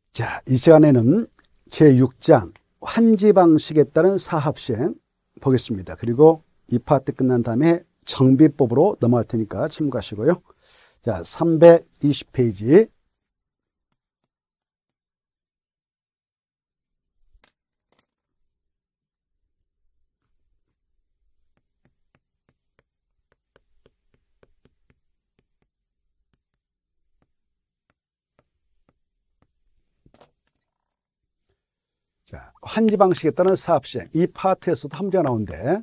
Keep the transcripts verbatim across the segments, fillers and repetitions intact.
자, 이 시간에는 제육 장 환지 방식에 따른 사합 시행 보겠습니다. 그리고 이 파트 끝난 다음에 정비법으로 넘어갈 테니까 참고하시고요. 자, 삼백이십 페이지. 자, 환지 방식에 따른 사합 시행. 이 파트에서도 한 문제가 나오는데,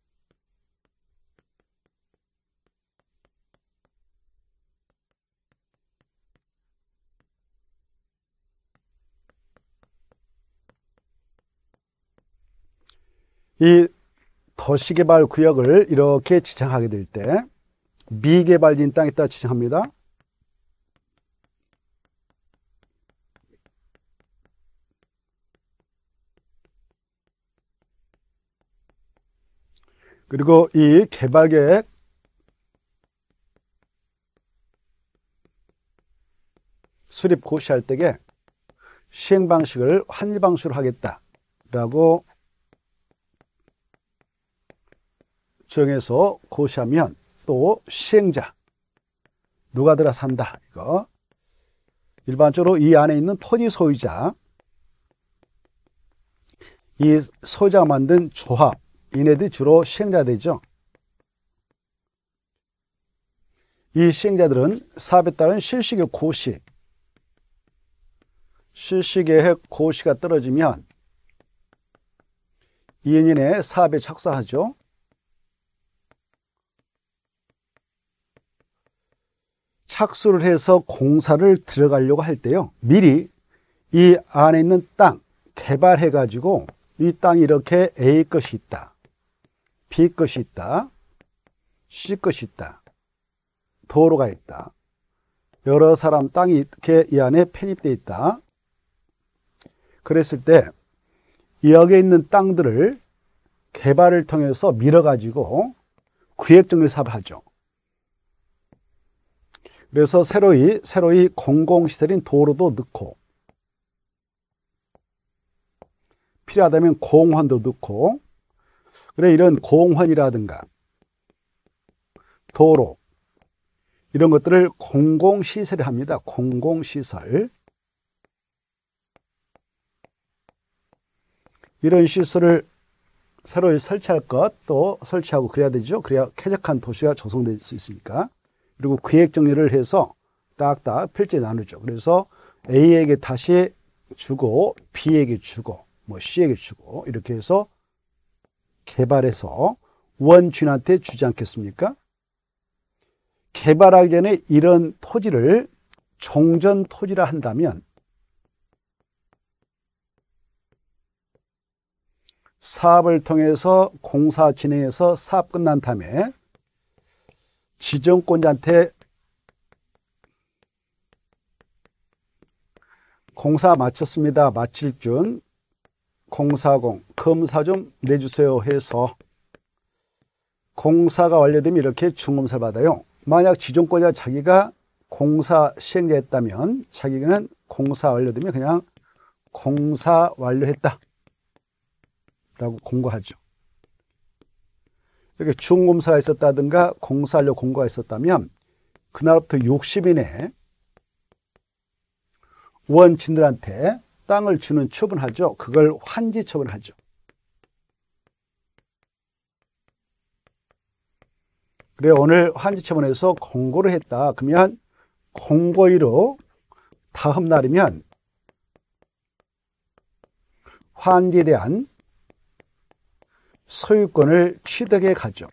이 도시개발 구역을 이렇게 지정하게 될 때 미개발진 땅에다 지정합니다. 그리고 이 개발계획 수립 고시할 때에 시행 방식을 환지 방식으로 하겠다라고 정해서 고시하면 또 시행자 누가 들어서 한다. 이거 일반적으로 이 안에 있는 토지 소유자, 이 소유자가 만든 조합, 이네들이 주로 시행자 되죠. 이 시행자들은 사업에 따른 실시계획 고시, 실시계획 고시가 떨어지면 이 년 이내에 사업에 착수하죠. 착수를 해서 공사를 들어가려고 할 때요, 미리 이 안에 있는 땅 개발해 가지고 이 땅이 이렇게 A 것이 있다, B 것이 있다, C 것이 있다, 도로가 있다, 여러 사람 땅이 이렇게 이 안에 편입되어 있다. 그랬을 때 여기에 있는 땅들을 개발을 통해서 밀어가지고 구획정리 사업을 하죠. 그래서 새로이, 새로이 공공시설인 도로도 넣고, 필요하다면 공원도 넣고, 그래, 이런 공원이라든가 도로, 이런 것들을 공공시설을 합니다. 공공시설. 이런 시설을 새로 설치할 것, 또 설치하고 그래야 되죠. 그래야 쾌적한 도시가 조성될 수 있으니까. 그리고 구획 정리를 해서 딱딱 필지에 나누죠. 그래서 A에게 다시 주고, B에게 주고, 뭐 C에게 주고, 이렇게 해서 개발해서 원주민한테 주지 않겠습니까? 개발하기 전에 이런 토지를 종전 토지라 한다면 사업을 통해서 공사 진행해서 사업 끝난 다음에 지정권자한테 공사 마쳤습니다. 마칠 준 공사공 검사 좀 내주세요 해서 공사가 완료되면 이렇게 중검사를 받아요. 만약 지정권자 자기가 공사 시행자였다면 자기는 공사 완료되면 그냥 공사 완료했다 라고 공고하죠. 이렇게 중검사가 있었다든가 공사하려고 공고가 있었다면 그날부터 육십 일 내에 원주민들한테 땅을 주는 처분하죠. 그걸 환지 처분하죠. 그래, 오늘 환지 처분해서 공고를 했다. 그러면 공고일로 다음 날이면 환지에 대한 소유권을 취득해 가죠.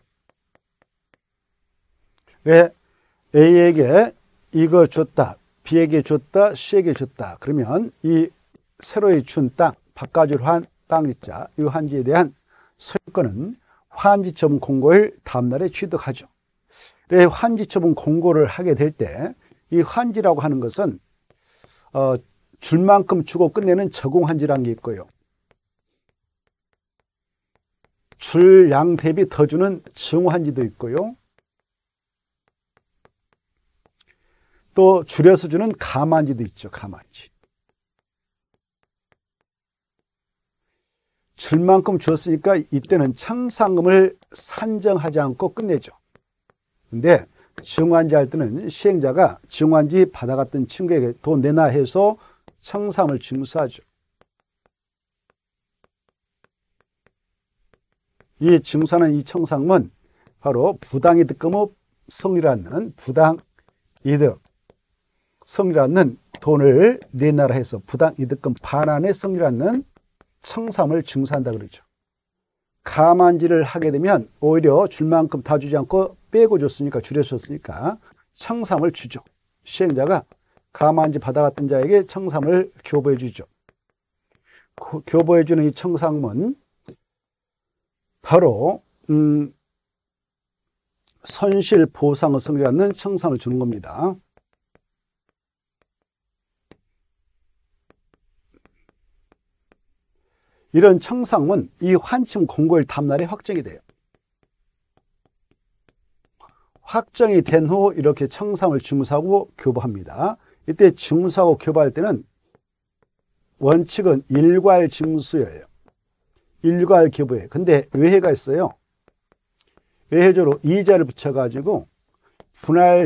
왜? A에게 이거 줬다, B에게 줬다, C에게 줬다. 그러면 이 새로이 준 땅, 바꿔줄 한 땅이자 이 환지에 대한 소유권은 환지 처분 공고일 다음 날에 취득하죠. 그래, 환지 처분 공고를 하게 될 때 이 환지라고 하는 것은 어, 줄 만큼 주고 끝내는 저공환지라는 게 있고요. 줄 양 대비 더 주는 증환지도 있고요. 또 줄여서 주는 감환지도 있죠. 감환지. 줄 만큼 줬으니까 이때는 청산금을 산정하지 않고 끝내죠. 근데 증환지 할 때는 시행자가 증환지 받아갔던 친구에게 돈 내놔 해서 청산을 징수하죠. 이 징수하는 이 청산금은 바로 부당이득금의 성리라는 부당이득 성리라는 돈을 내놔라 해서 부당이득금 반환의 성리라는 청산을 징수한다 그러죠. 가만지를 하게 되면 오히려 줄 만큼 다 주지 않고 빼고 줬으니까 줄여줬으니까 청산을 주죠. 시행자가 가만지 받아갔던 자에게 청산을 교부해 주죠. 교부해 주는 이 청산은 바로 음, 선실 보상의 성리라는 청산을 주는 겁니다. 이런 청산은 이 환침 공고일 다음날에 확정이 돼요. 확정이 된 후 이렇게 청산을 징수하고 교부합니다. 이때 징수하고 교부할 때는 원칙은 일괄 징수예요. 일괄 교부예요. 근데 외해가 있어요. 외해조로 이자를 붙여가지고 분할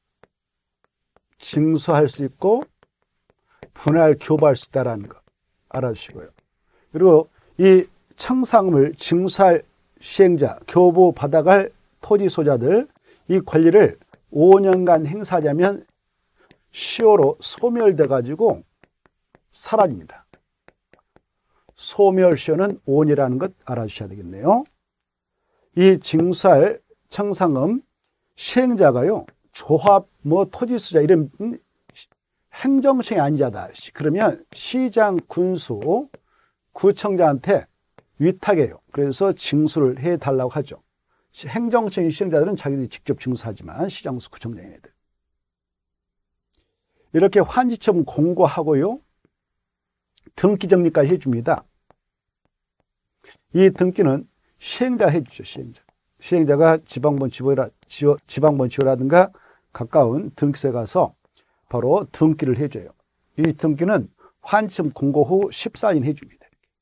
징수할 수 있고 분할 교부할 수 있다는 거 알아주시고요. 그리고 이 청산금을 징수할 시행자, 교부 받아갈 토지 소자들 이 권리를 오 년간 행사하자면 시효로 소멸돼 가지고 사라집니다. 소멸시효는 오 년이라는 것 알아주셔야 되겠네요. 이 징수할 청산금 시행자가요 조합 뭐 토지 소자 이런 행정청이 아닌 자다. 그러면 시장, 군수, 구청장한테 위탁해요. 그래서 징수를 해달라고 하죠. 행정청의 시행자들은 자기들이 직접 징수하지만 시장수, 구청장애들 이렇게 환지처분 공고하고요. 등기 정리까지 해줍니다. 이 등기는 시행자가 해주죠. 시행자. 시행자가 지방번 지부라, 지어, 지방번 지호라든가 가까운 등기소에 가서 바로 등기를 해줘요. 이 등기는 환지처분 공고 후 십사 일 해줍니다.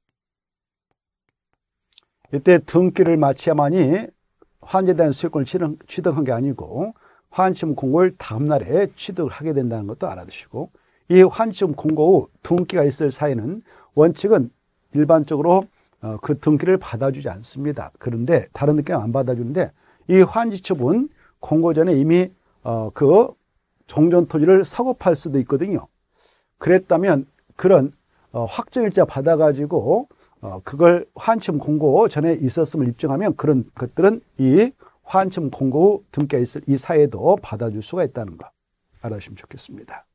이때 등기를 마쳐야만이 환지에 대한 소유권을 취득한 게 아니고 환지처분 공고를 다음 날에 취득을 하게 된다는 것도 알아두시고 이 환지처분 공고 후 등기가 있을 사이는 원칙은 일반적으로 그 등기를 받아주지 않습니다. 그런데 다른 등기는 안 받아주는데 이 환지처분 공고 전에 이미 그 종전토지를 사고 팔 수도 있거든요. 그랬다면 그런 확정일자 받아가지고 그걸 환지처분 공고 전에 있었음을 입증하면 그런 것들은 이 환지처분 공고 후 등기가 있을 이 사이에도 받아줄 수가 있다는 거 알아주시면 좋겠습니다.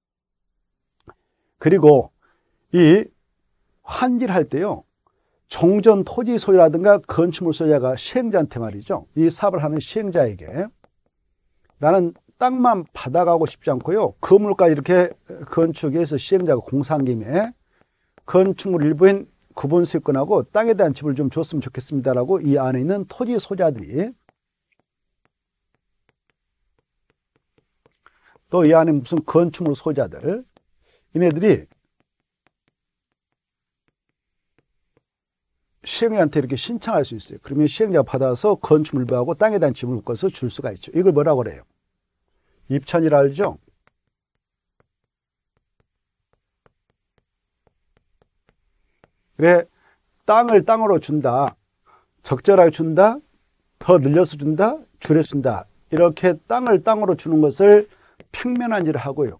그리고 이 환지를 할 때요. 종전 토지 소유라든가 건축물 소유자가 시행자한테 말이죠. 이 사업을 하는 시행자에게 나는 땅만 받아가고 싶지 않고요. 건물까지 이렇게 건축해서 시행자가 공사한 김에 건축물 일부인 구분 소유권하고 땅에 대한 지분을 좀 줬으면 좋겠습니다라고 이 안에 있는 토지 소유자들이 또 이 안에 무슨 건축물 소유자들 이네들이 시행자한테 이렇게 신청할 수 있어요. 그러면 시행자가 받아서 건축물부하고 땅에 대한 지분을 묶어서 줄 수가 있죠. 이걸 뭐라고 그래요? 입천이라 알죠? 그래, 땅을 땅으로 준다. 적절하게 준다. 더 늘려서 준다. 줄여서 준다. 이렇게 땅을 땅으로 주는 것을 평면한지를 하고요.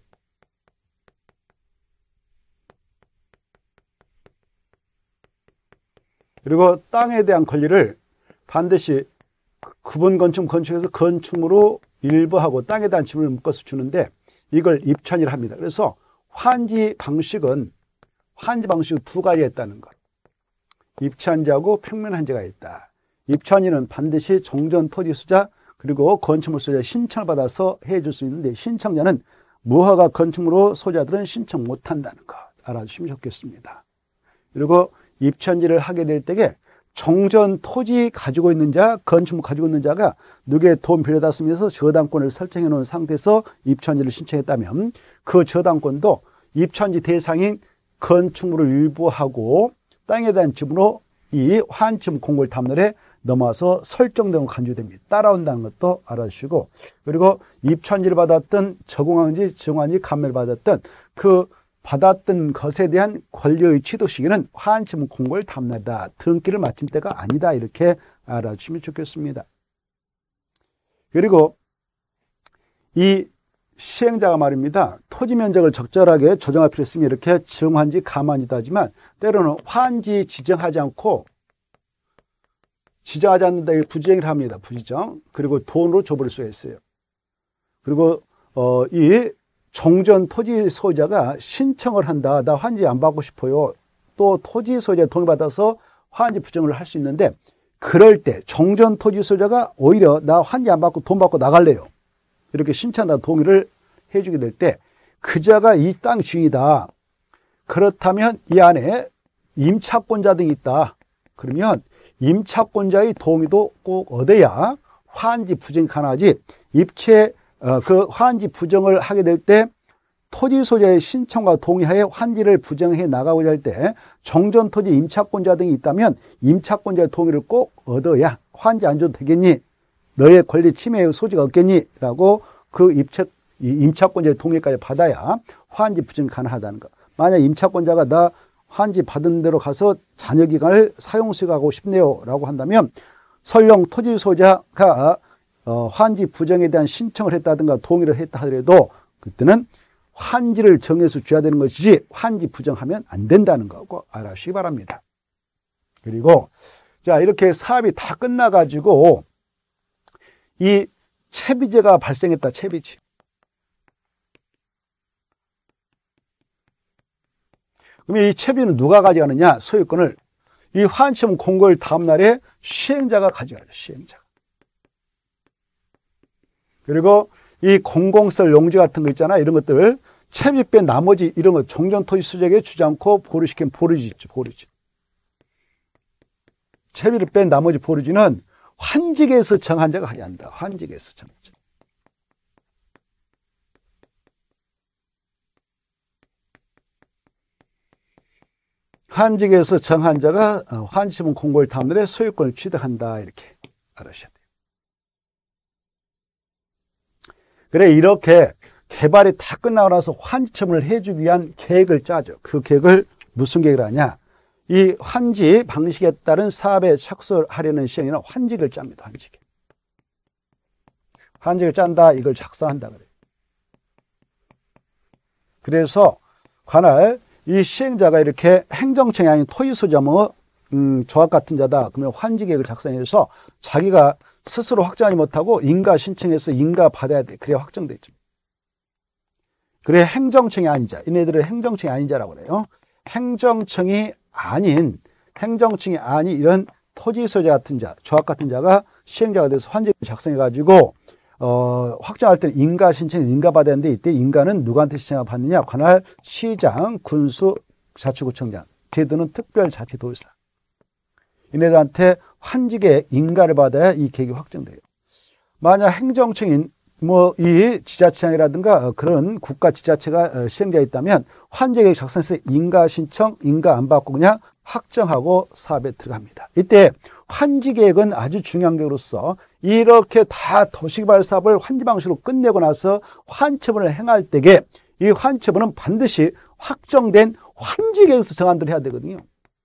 그리고 땅에 대한 권리를 반드시 구분 건축 건축에서 건축물로 일부하고 땅에 대한 지분을 묶어서 주는데 이걸 입천이라 합니다. 그래서 환지 방식은 환지 방식은 두 가지가 있다는 것. 입천지하고 평면한지가 있다. 입천지는 반드시 종전 토지 소유자 그리고 건축물 소유자 신청을 받아서 해줄 수 있는데 신청자는 무허가 건축물로 소유자들은 신청 못한다는 것 알아주시면 좋겠습니다. 그리고 입천지를 하게 될 때에 종전 토지 가지고 있는 자, 건축물 가지고 있는 자가 누구의 돈 빌려다 쓰면서 저당권을 설정해 놓은 상태에서 입천지를 신청했다면 그 저당권도 입천지 대상인 건축물을 일부하고 땅에 대한 지분으로 이 환지문 공고일 탐날에 넘어와서 설정되고 간주됩니다. 따라온다는 것도 알아주시고, 그리고 입천지를 받았던 저공황지, 정환지, 감매를 받았던 그 받았던 것에 대한 권리의 취득 시기는 환지문 공고일 탐날이다. 등기를 마친 때가 아니다. 이렇게 알아주시면 좋겠습니다. 그리고 이 시행자가 말입니다. 토지 면적을 적절하게 조정할 필요 있으면 이렇게 정환지, 감환지도 하지만 때로는 환지 지정하지 않고 지정하지 않는다. 부지정을 합니다. 부지정. 그리고 돈으로 줘버릴 수가 있어요. 그리고 어, 이 종전 토지 소유자가 신청을 한다. 나 환지 안 받고 싶어요. 또 토지 소유자 동의받아서 환지 부정을 할 수 있는데 그럴 때 종전 토지 소유자가 오히려 나 환지 안 받고 돈 받고 나갈래요. 이렇게 신청한다 동의를 해주게 될 때 그자가 이 땅 주인이다. 그렇다면 이 안에 임차권자 등이 있다. 그러면 임차권자의 동의도 꼭 얻어야 환지 부정이 가능하지. 입체 어, 그 환지 부정을 하게 될 때 토지 소유자의 신청과 동의하에 환지를 부정해 나가고자 할 때 종전 토지 임차권자 등이 있다면 임차권자의 동의를 꼭 얻어야 환지 안 줘도 되겠니? 너의 권리 침해의 소지가 없겠니? 라고 그 입체, 임차권자의 동의까지 받아야 환지 부정이 가능하다는 것. 만약 임차권자가 나 환지 받은 대로 가서 잔여기간을 사용수익하고 싶네요. 라고 한다면 설령 토지 소유자가 어, 환지 부정에 대한 신청을 했다든가 동의를 했다 하더라도 그때는 환지를 정해서 줘야 되는 것이지 환지 부정하면 안 된다는 거 꼭 알아주시기 바랍니다. 그리고 자 이렇게 사업이 다 끝나가지고 이 채비제가 발생했다. 채비제. 그러면 이 채비는 누가 가져가느냐? 소유권을 이 환지문 공고일 다음 날에 시행자가 가져가죠. 시행자가. 그리고 이 공공설 용지 같은 거 있잖아. 이런 것들 채비 뺀 나머지 이런 거 종전토지 소유자에게 주지 않고 보류시킨 보류지 있죠. 보류지. 채비를 뺀 나머지 보류지는 환지계에서 정한 자가 해야 한다. 환지계에서 정한 자. 환지계에서 정한 자가 환지문 공고일 다음 날에 소유권을 취득한다. 이렇게 알아주셔야 돼요. 그래 이렇게 개발이 다 끝나고 나서 환지 처분을 해주기 위한 계획을 짜죠. 그 계획을 무슨 계획을 하냐? 이 환지 방식에 따른 사업에 착수하려는 시행에는 환지를 짭니다. 환지계. 환지를 짠다. 이걸 작성한다 그래요. 그래서 관할 이 시행자가 이렇게 행정청이 아닌 토지소유자 뭐 음, 조합 같은 자다. 그러면 환지 계획을 작성해서 자기가 스스로 확정하지 못하고 인가 신청해서 인가 받아야 돼. 그래야 확정되죠. 그래 행정청이 아닌 자. 얘네들은 행정청이 아닌 자라고 그래요. 행정청이 아닌 행정청이 아닌 이런 토지 소유자 같은 자, 조합 같은 자가 시행자가 돼서 환지를 작성해 가지고 어, 확정할 때는 인가 신청에 인가 받아야 하는데 이때 인가는 누구한테 신청을 받느냐? 관할 시장, 군수, 자치구청장. 제도는 특별자치도지사. 얘네들한테 환지계 인가를 받아야 이 계획이 확정돼요. 만약 행정청인 뭐 이 지자체장이라든가 그런 국가 지자체가 시행자가 있다면 환지계획 작성해서 인가 신청, 인가 안 받고 그냥 확정하고 사업에 들어갑니다. 이때 환지계획은 아주 중요한 계획으로서 이렇게 다 도시개발 사업을 환지 방식으로 끝내고 나서 환처분을 행할 때에 이 환처분은 반드시 확정된 환지계획에서 정한 대로 해야 되거든요.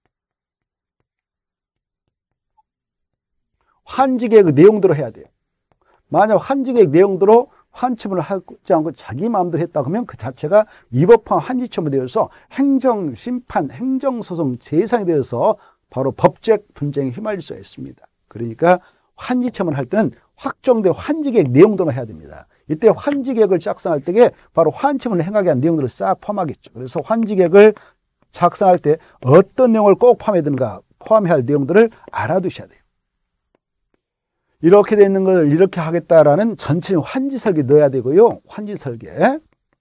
환지계획 내용대로 해야 돼요. 만약 환지계획 내용대로 환처분을 하지 않고 자기 마음대로 했다 그러면 그 자체가 위법한 환지처분이 되어서 행정, 심판, 행정소송 재상이 되어서 바로 법적 분쟁에 휘말릴 수가 있습니다. 그러니까 환지처분을 할 때는 확정된 환지계획 내용대로 해야 됩니다. 이때 환지계획을 작성할 때에 바로 환처분을 행하게 한 내용들을 싹 포함하겠죠. 그래서 환지계획을 작성할 때 어떤 내용을 꼭 포함해야 되는가, 포함해야 할 내용들을 알아두셔야 돼요. 이렇게 돼 있는 걸 이렇게 하겠다라는 전체적인 환지 설계 넣어야 되고요. 환지 설계.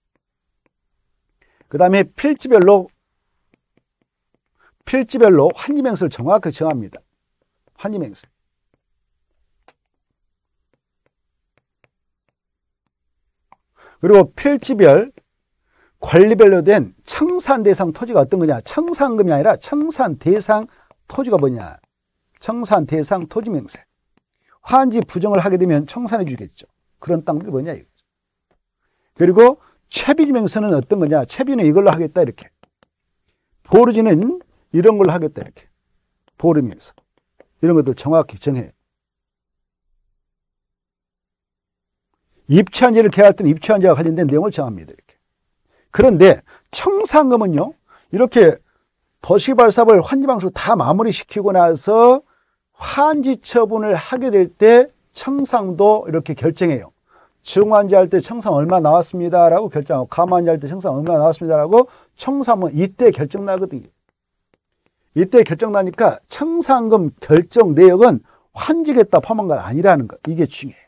그 다음에 필지별로, 필지별로 환지 맹세를 정확하게 정합니다. 환지 맹세. 그리고 필지별 권리별로 된 청산 대상 토지가 어떤 거냐. 청산금이 아니라 청산 대상 토지가 뭐냐? 청산 대상 토지 명세. 환지 부정을 하게 되면 청산해 주겠죠. 그런 땅들이 뭐냐 이거죠. 그리고 채비 명세는 어떤 거냐? 채비는 이걸로 하겠다 이렇게. 보르지는 이런 걸로 하겠다 이렇게. 보르 명세. 이런 것들 정확히 정해요. 입주한지를 계약할 때는 입주한지와 관련된 내용을 정합니다. 이렇게. 그런데 청산금은요. 이렇게 도시발사업을 환지방식으로 다 마무리시키고 나서 환지 처분을 하게 될 때 청산도 이렇게 결정해요. 증환지 할 때 청산 얼마 나왔습니다 라고 결정하고 감환지 할 때 청산 얼마 나왔습니다 라고 청산은 이때 결정나거든요. 이때 결정나니까 청산금 결정 내역은 환지겠다 포함한 건 아니라는 거. 이게 중요해요.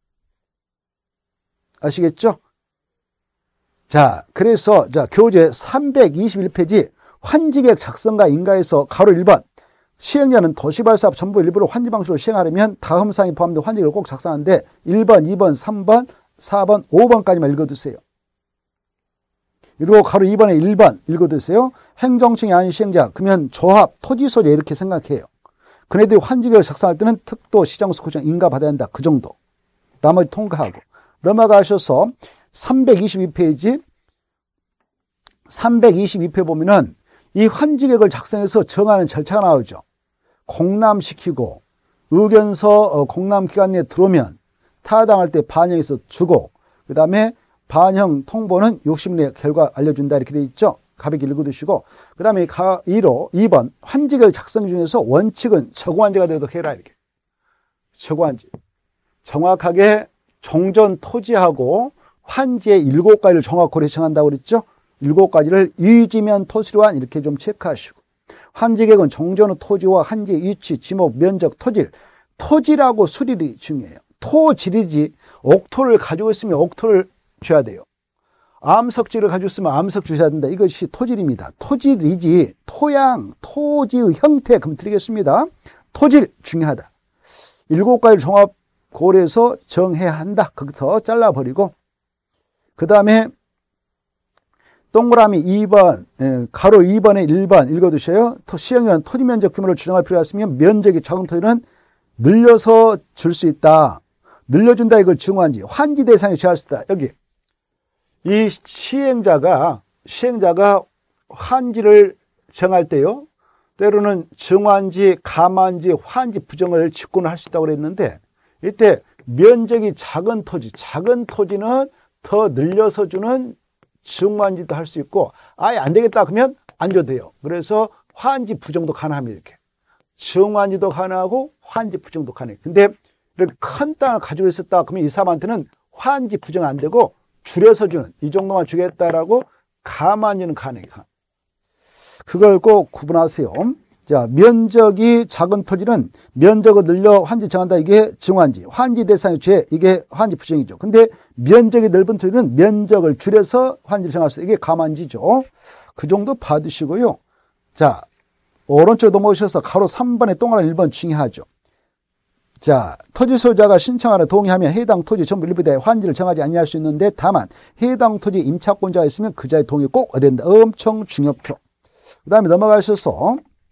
아시겠죠? 자, 그래서 자 교재 삼백이십일 페이지 환지계획 작성과 인가에서 가로 일 번 시행자는 도시발사업 전부 일부를 환지 방식으로 시행하려면 다음 사항이 포함된 환지계획을 꼭 작성하는데 일 번, 이 번, 삼 번, 사 번, 오 번까지만 읽어두세요. 그리고 가로 이 번에 일 번 읽어두세요. 행정청이 아닌 시행자, 그러면 조합, 토지 소재 이렇게 생각해요. 그네들이 환지계획을 작성할 때는 특도, 시장소, 구청 인가 받아야 한다. 그 정도. 나머지 통과하고. 넘어가셔서 삼백이십이 페이지 삼백이십이 페이지 보면은 이 환지계획을 작성해서 정하는 절차가 나오죠. 공람시키고 의견서 공람기간 내에 들어오면 타당할 때 반영해서 주고 그 다음에 반영 통보는 육십 일 내에 결과 알려준다 이렇게 돼 있죠. 가볍게 읽어두시고 그 다음에 이로 이 번 환지계획 작성 중에서 원칙은 저고환지가 되도록 해라 이렇게. 저고환지. 정확하게 종전 토지하고 환지의 일곱 가지를 정확하게 정한다고 그랬죠. 일곱 가지를 이지면 토지로한 이렇게 좀 체크하시고 환지계획은 종전 후 토지와 환지의 위치, 지목, 면적, 토질. 토지라고 수립이 중요해요. 토질이지 옥토를 가지고 있으면 옥토를 줘야 돼요. 암석지를 가지고 있으면 암석 주셔야 된다. 이것이 토질입니다. 토질이지 토양, 토지의 형태 그럼 드리겠습니다. 토질 중요하다. 일곱 가지를 종합 고려해서 정해야 한다. 거기서 잘라버리고 그 다음에 동그라미 이 번, 가로 이 번에 일 번 읽어두셔요. 시행자는 토지 면적 규모를 추정할 필요가 있으면 면적이 작은 토지는 늘려서 줄 수 있다. 늘려준다 이걸 증환지. 환지 대상에 제할 수 있다. 여기 이 시행자가 시행자가 환지를 정할 때요. 때로는 증환지, 감환지, 환지 부정을 직권을 할 수 있다고 그랬는데 이때 면적이 작은 토지, 작은 토지는 더 늘려서 주는 증환지도 할 수 있고 아예 안 되겠다 그러면 안 줘도 돼요. 그래서 환지 부정도 가능합니다. 이렇게. 증환지도 가능하고 환지 부정도 가능해요. 근데 이렇게 큰 땅을 가지고 있었다 그러면 이 사람한테는 환지 부정 안 되고 줄여서 주는 이 정도만 주겠다라고 감환지는 가능해요. 그걸 꼭 구분하세요. 자, 면적이 작은 토지는 면적을 늘려 환지 정한다. 이게 증환지. 환지 대상의 죄. 이게 환지 부정이죠. 근데 면적이 넓은 토지는 면적을 줄여서 환지를 정할 수 있다. 이게 감환지죠. 그 정도 받으시고요. 자, 오른쪽 넘어오셔서 가로 삼 번에 동그라미 일 번 중요하죠. 자, 토지 소유자가 신청하라 동의하면 해당 토지 전부 일부에 대해 환지를 정하지 아니할 수 있는데 다만 해당 토지 임차권자가 있으면 그 자의 동의 꼭 얻어야 된다. 엄청 중요표. 그 다음에 넘어가셔서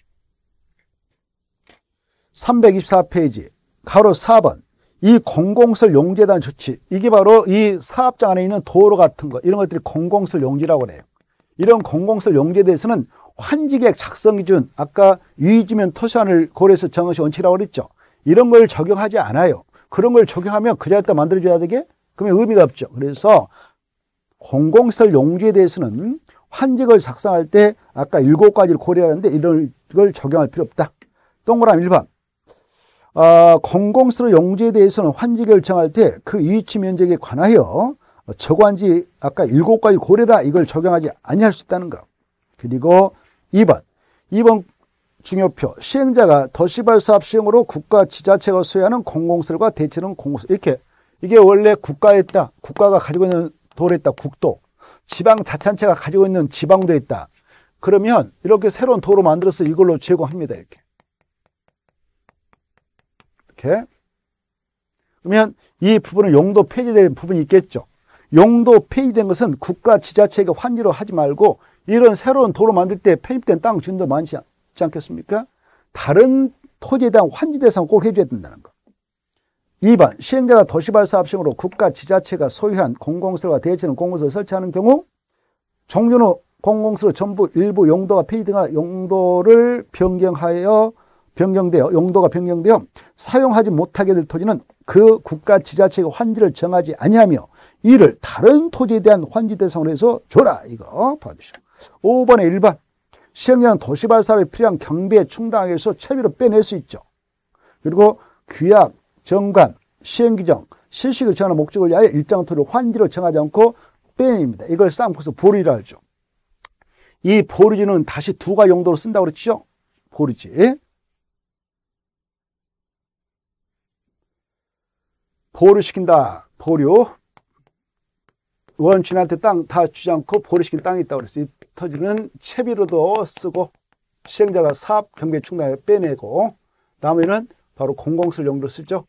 삼백이십사 페이지 가로 사 번 이 공공설 용지에 조치 이게 바로 이 사업장 안에 있는 도로 같은 거 이런 것들이 공공설 용지라고 그래요. 이런 공공설 용지에 대해서는 환지계획 작성 기준 아까 유의지면 토지안을 고려해서 정하시 원칙이라고 그랬죠. 이런 걸 적용하지 않아요. 그런 걸 적용하면 그 자리에다 만들어줘야 되게? 그러면 의미가 없죠. 그래서 공공설 용지에 대해서는 환지계획을 작성할 때 아까 일곱 가지를 고려하는데 이런 걸 적용할 필요 없다. 동그라미 일 번 어, 공공설 용지에 대해서는 환지계획을 정할 때 그 이위치 면적에 관하여 저관지 아까 일곱 가지 고려라 이걸 적용하지 아니할 수 있다는 거. 그리고 이 번 이 번 중요표 시행자가 도시발사업 시행으로 국가 지자체가 소유하는 공공설과 대체는 공공설 이렇게 이게 원래 국가에 있다. 국가가 가지고 있는 도로에 있다. 국도. 지방자치단체가 가지고 있는 지방도에 있다. 그러면 이렇게 새로운 도로 만들어서 이걸로 제공합니다. 이렇게. 이렇게. 그러면 이 부분은 용도 폐지된 부분이 있겠죠. 용도 폐지된 것은 국가 지자체에게 환지로 하지 말고 이런 새로운 도로 만들 때 편입된 땅 준도 많지 않겠습니까? 다른 토지에 대한 환지 대상을 꼭 해줘야 된다는 거. 이 번 시행자가 도시발사업시행으로 국가 지자체가 소유한 공공시설과 대체는 공공시설을 설치하는 경우 종전 후 공공시설 전부 일부 용도가 폐기 등의 용도를 변경하여 변경되어 용도가 변경되어 사용하지 못하게 될 토지는 그 국가 지자체가 환지를 정하지 아니하며 이를 다른 토지에 대한 환지 대상으로 해서 줘라. 이거 봐주시오. 오 번에 일 번 시행자는 도시발사업에 필요한 경비에 충당하기 위해서 채비로 빼낼 수 있죠. 그리고 규약, 정관, 시행규정, 실시를 정하는 목적을 위하여 일정 토지를 환지로 정하지 않고 빼냅니다. 이걸 쌍포에서 보류지라 하죠. 이 보류지는 다시 두 가지 용도로 쓴다고 그랬죠. 보류지. 보류시킨다. 보류. 원주민한테 땅 다 주지 않고 보류시킨 땅이 있다고 그랬어요. 이 토지는 채비로도 쓰고 시행자가 사업 경비에 충당하여 빼내고 나머지는 바로 공공시설 용도로 쓰죠.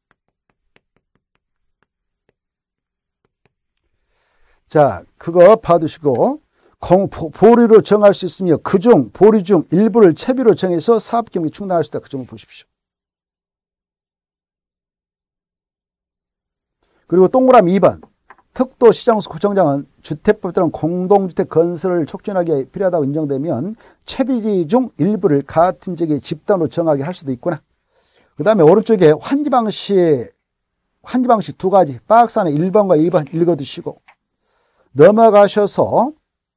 자, 그거 봐두시고 공, 보류로 정할 수 있으며 그중 보류 중 일부를 채비로 정해서 사업 경비 충당할 수 있다. 그 점을 보십시오. 그리고 동그라미 이 번 특도 시장소 구청장은 주택법에 따른 공동주택 건설을 촉진하기 위해 필요하다고 인정되면 채비지 중 일부를 같은 지역의 집단으로 정하게 할 수도 있구나. 그 다음에 오른쪽에 환지 방식, 환지 방식 두 가지, 박스 안에 일 번과 이 번 읽어두시고 넘어가셔서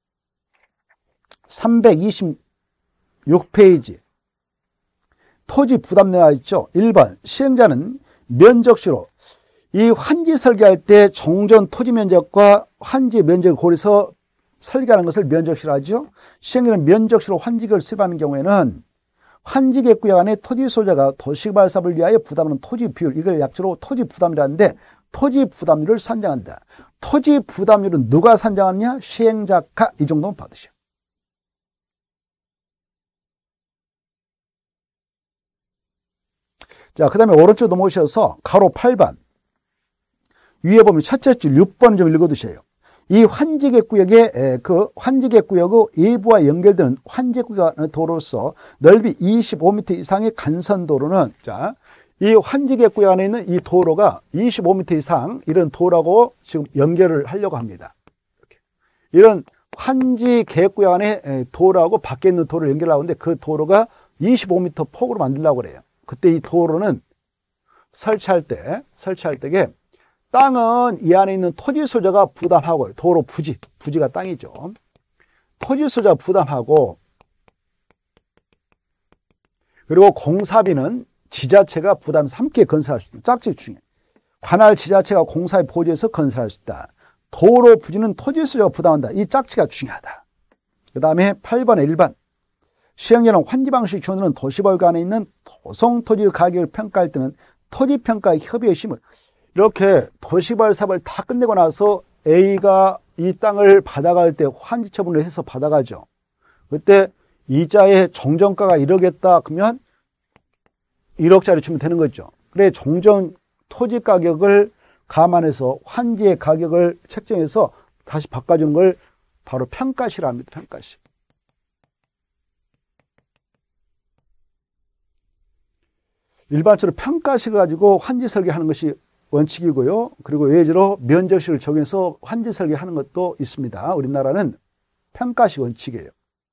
삼백이십육 페이지 토지 부담 내가 있죠. 일 번 시행자는 면적시로 이 환지 설계할 때 종전 토지 면적과 환지 면적을 고려해서 설계하는 것을 면적시로 하죠. 시행자는 면적시로 환지를 수립하는 경우에는 환지계 구역 안에 토지 소유자가 도시발사업을 위하여 부담하는 토지 비율, 이걸 약자로 토지 부담률이라는데 토지 부담률을 산정한다. 토지 부담률은 누가 산정하느냐? 시행자가. 이 정도는 받으셔. 자, 그 다음에 오른쪽 넘어오셔서 가로 팔 번. 위에 보면 첫째 줄 육 번 좀 읽어두셔요. 이 환지계 구역의 그 환지계 구역의 외부와 연결되는 환지 구역 도로로서 넓이 이십오 미터 이상의 간선도로는 자, 이 환지계 구역 안에 있는 이 도로가 이십오 미터 이상 이런 도로하고 지금 연결을 하려고 합니다. 이렇게. 이런 환지 계획구역 안에 도로하고 밖에 있는 도로를 연결하고 있는데 그 도로가 이십오 미터 폭으로 만들려고 그래요. 그때 이 도로는 설치할 때 설치할 때에 땅은 이 안에 있는 토지 소유자가 부담하고 도로 부지, 부지가 땅이죠. 토지 소유자가 부담하고 그리고 공사비는 지자체가 부담해서 함께 건설할 수 있다. 짝지 중에 관할 지자체가 공사비 보조해서 건설할 수 있다. 도로 부지는 토지 소유자가 부담한다. 이 짝지가 중요하다. 그 다음에 팔 번에 일 번 시행자는 환지방식 지원은 도시보유구 안에 있는 도성토지 가격을 평가할 때는 토지평가 협의회 심의 이렇게 도시발 사업을 다 끝내고 나서 A가 이 땅을 받아갈 때 환지 처분을 해서 받아가죠. 그때 이자의 종전가가 일억이었다 그러면 일억짜리 주면 되는 거죠. 그래 종전 토지 가격을 감안해서 환지의 가격을 책정해서 다시 바꿔주는 걸 바로 평가시라 합니다. 평가시. 일반적으로 평가시를 가지고 환지 설계하는 것이 원칙이고요. 그리고 예제로 면적시를 적용해서 환지 설계하는 것도 있습니다. 우리나라는 평가시 원칙이에요.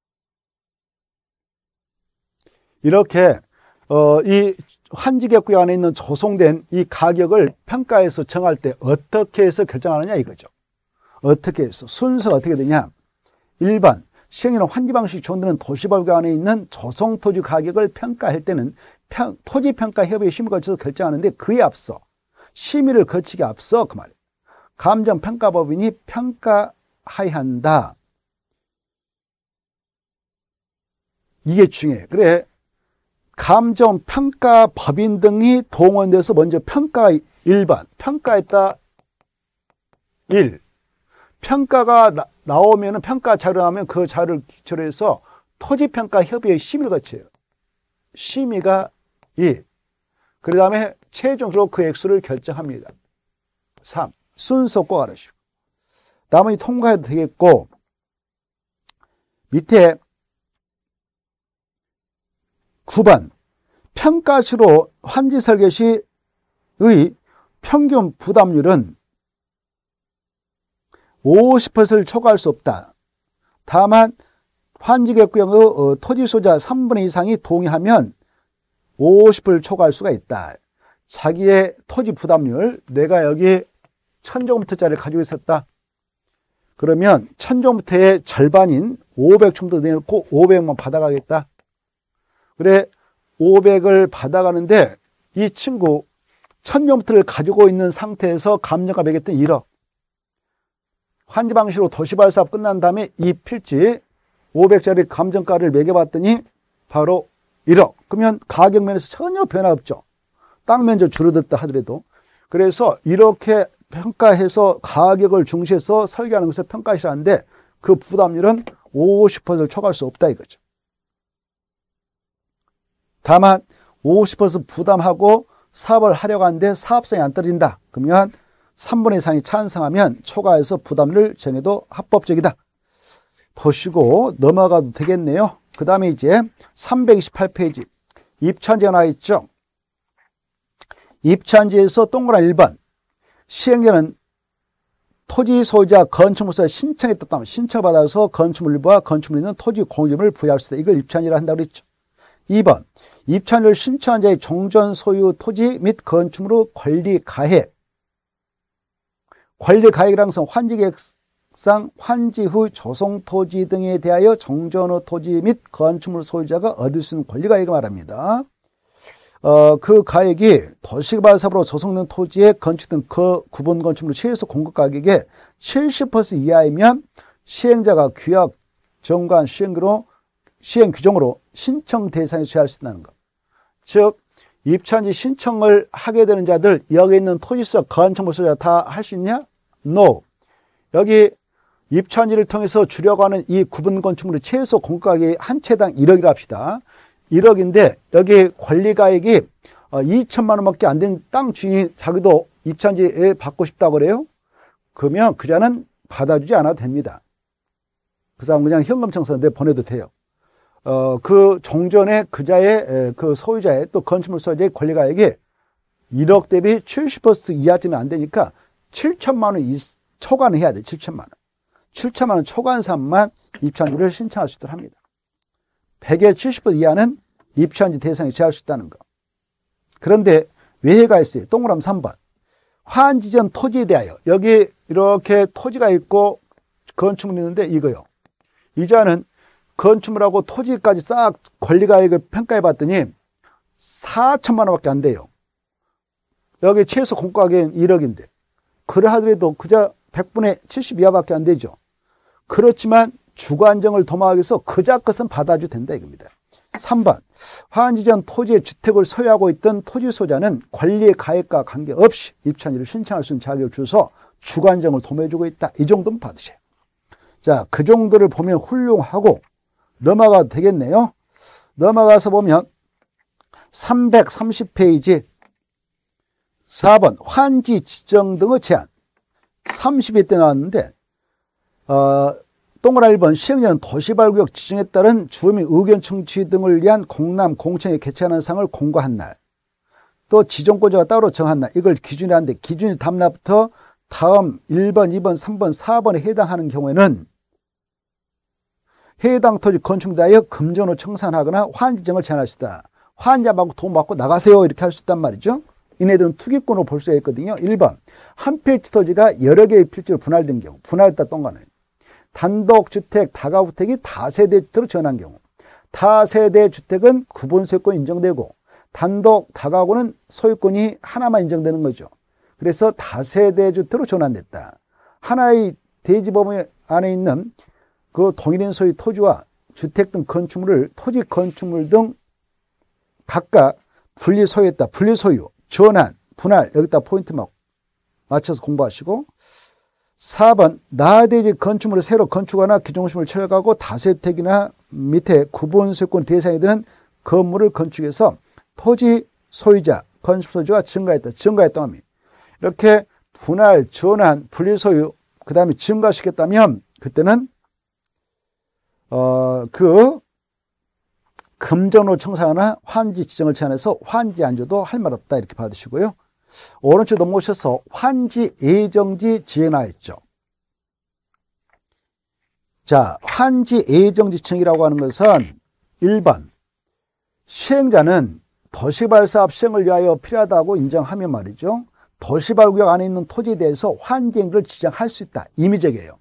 이렇게 어, 이 환지계획구역 안에 있는 조성된 이 가격을 평가해서 정할 때 어떻게 해서 결정하느냐 이거죠. 어떻게 해서 순서가 어떻게 되냐. 일 번 시행에는 환지방식 지원되는 도시보유구 안에 있는 조성토지 가격을 평가할 때는 평, 토지평가협의회 심의를 거쳐서 결정하는데 그에 앞서 심의를 거치기 앞서 그 말이에요. 감정평가법인이 평가해야 한다. 이게 중요해. 그래 감정평가법인 등이 동원돼서 먼저 평가 일 번 평가했다. 일. 평가가 나, 나오면 평가 자료 나오면 그 자료를 기초로 해서 토지평가협의회 심의를 거쳐요. 심의가 이. 그 다음에 최종적으로 그 액수를 결정합니다. 삼. 순서 꼭 알아주시고. 나머지 통과해도 되겠고, 밑에 구 번 평가시로 환지 설계 시의 평균 부담률은 오십 퍼센트를 초과할 수 없다. 다만 환지계획구역의 어, 토지 소유자 삼분의 이 이상이 동의하면 오십 퍼센트를 초과할 수가 있다. 자기의 토지 부담률, 내가 여기 천 제곱미터짜리를 가지고 있었다. 그러면 천 제곱미터의 절반인 오백 정도 내놓고 오백만 받아가겠다. 그래, 오백을 받아가는데 이 친구 천 제곱미터를 가지고 있는 상태에서 감정가 매겼던 일억. 환지 방식으로 도시발사업 끝난 다음에 이 필지 오백짜리 감정가를 매겨봤더니 바로 일억. 그러면 가격 면에서 전혀 변화 없죠. 땅 면적 줄어들었다 하더라도. 그래서 이렇게 평가해서 가격을 중시해서 설계하는 것을 평가시라는데 그 부담률은 오십 퍼센트를 초과할 수 없다 이거죠. 다만 오십 퍼센트 부담하고 사업을 하려고 하는데 사업성이 안 떨어진다. 그러면 삼분의 이 이상이 찬성하면 초과해서 부담률을 정해도 합법적이다. 보시고 넘어가도 되겠네요. 그 다음에 이제 삼백이십팔 페이지 입천지가 나와 있죠. 입천지에서 동그란 일 번 시행자는 토지 소유자 건축물서에 신청했다. 신청을 받아서 건축물과 건축물에 있는 토지 공유점을 부여할 수 있다. 이걸 입천지라 한다고 그랬죠. 이 번 입천지를 신청한 자의 종전 소유 토지 및 건축물의 권리 가액. 권리 가액이라는 것은 환지계획상 환지 후 조성 토지 등에 대하여 종전 후 토지 및 건축물 소유자가 얻을 수 있는 권리 가액을 말합니다. 어, 그 가액이 도시개발사업으로 조성된 토지에 건축된 그 구분 건축물 최소 공급 가격의 칠십 퍼센트 이하이면 시행자가 규약 정관 시행으로 시행 규정으로 신청 대상에 제할 수 있다는 것. 즉 입천지 신청을 하게 되는 자들 여기 있는 토지서 건축물 소유자 다 할 수 있냐? No. 여기 입천지를 통해서 주려고 하는 이 구분 건축물의 최소 공급 가격이 한 채당 일억이라 합시다. 일억인데 여기 권리가액이 이천만 원밖에 안 된 땅 주인이 자기도 입천지에 받고 싶다고 그래요? 그러면 그자는 받아주지 않아도 됩니다. 그 사람 그냥 현금 청소 내보내도 돼요. 어, 그 종전에 그자의 그 소유자의 또 건축물 소유자의 권리가액이 일억 대비 칠십 퍼센트 이하지는 안 되니까 칠천만 원 초과는 해야 돼. 칠천만 원. 칠천만 원 초과한 사람만 입천지를 신청할 수 있도록 합니다. 백의 칠십 퍼센트 이하는 입천지 대상에 제할 수 있다는 거. 그런데 외해가 있어요. 동그라미 삼 번. 환지전 토지에 대하여. 여기 이렇게 토지가 있고 건축물이 있는데 이거요. 이자는 건축물하고 토지까지 싹 권리가액을 평가해 봤더니 사천만 원밖에 안 돼요. 여기 최소 공가격은 일억인데. 그러하더라도 그자 백분의 칠십 이하밖에 안 되죠. 그렇지만 주거안정을 도모하기 위해서 그자 것은 받아줘도 된다 이겁니다. 삼 번 환지전 토지의 주택을 소유하고 있던 토지 소유자는 권리의 가액과 관계없이 입천지를 신청할 수 있는 자격을 주어서 주거안정을 도모해주고 있다. 이 정도는 받으세요. 자, 그 정도를 보면 훌륭하고 넘어가도 되겠네요. 넘어가서 보면 삼백삼십 페이지 사 번 환지 지정 등의 제한. 삼십 회 때 나왔는데 어, 동그라미 일 번 시행자는 도시발구역 지정에 따른 주민 의견 청취 등을 위한 공람 공청회 개최하는 사항을 공고한 날, 또 지정권자가 따로 정한 날, 이걸 기준이 하는데 기준이 다음 날부터 다음 일 번, 이 번, 삼 번, 사 번에 해당하는 경우에는 해당 토지 건축물에 대하여 금전으로 청산하거나 환지정을 제한할 수 있다. 환자 받고 돈 받고 나가세요 이렇게 할 수 있단 말이죠. 이네들은 투기권으로 볼 수가 있거든요. 일 번 한 필지 토지가 여러 개의 필지로 분할된 경우, 분할했다 동간을 단독주택, 다가구주택이 다세대주택으로 전환한 경우, 다세대주택은 구분 소유권이 인정되고 단독, 다가구는 소유권이 하나만 인정되는 거죠. 그래서 다세대주택으로 전환됐다. 하나의 대지범위 안에 있는 그 동일인 소유 토지와 주택 등 건축물을 토지 건축물 등 각각 분리 소유했다. 분리 소유, 전환, 분할 여기다 포인트 막 맞춰서 공부하시고 사 번 나대지 건축물을 새로 건축하거나 기존건축물을 철거하고 다세택이나 밑에 구분 소유권 대상이 되는 건물을 건축해서 토지 소유자, 건축 소유자가 증가했다. 증가했다고 합니다. 이렇게 분할, 전환, 분리 소유 그 다음에 증가시켰다면 그때는 어, 그 금전으로 청산하나 환지 지정을 제한해서 환지 안 줘도 할 말 없다 이렇게 받으시고요. 오른쪽 넘어오셔서 환지 예정지 지정하였죠. 자, 환지 예정지 지정이라고 하는 것은 일 번 시행자는 도시개발 사업 시행을 위하여 필요하다고 인정하면 말이죠. 도시개발 구역 안에 있는 토지에 대해서 환지 행위를 지정할 수 있다. 임의적이에요.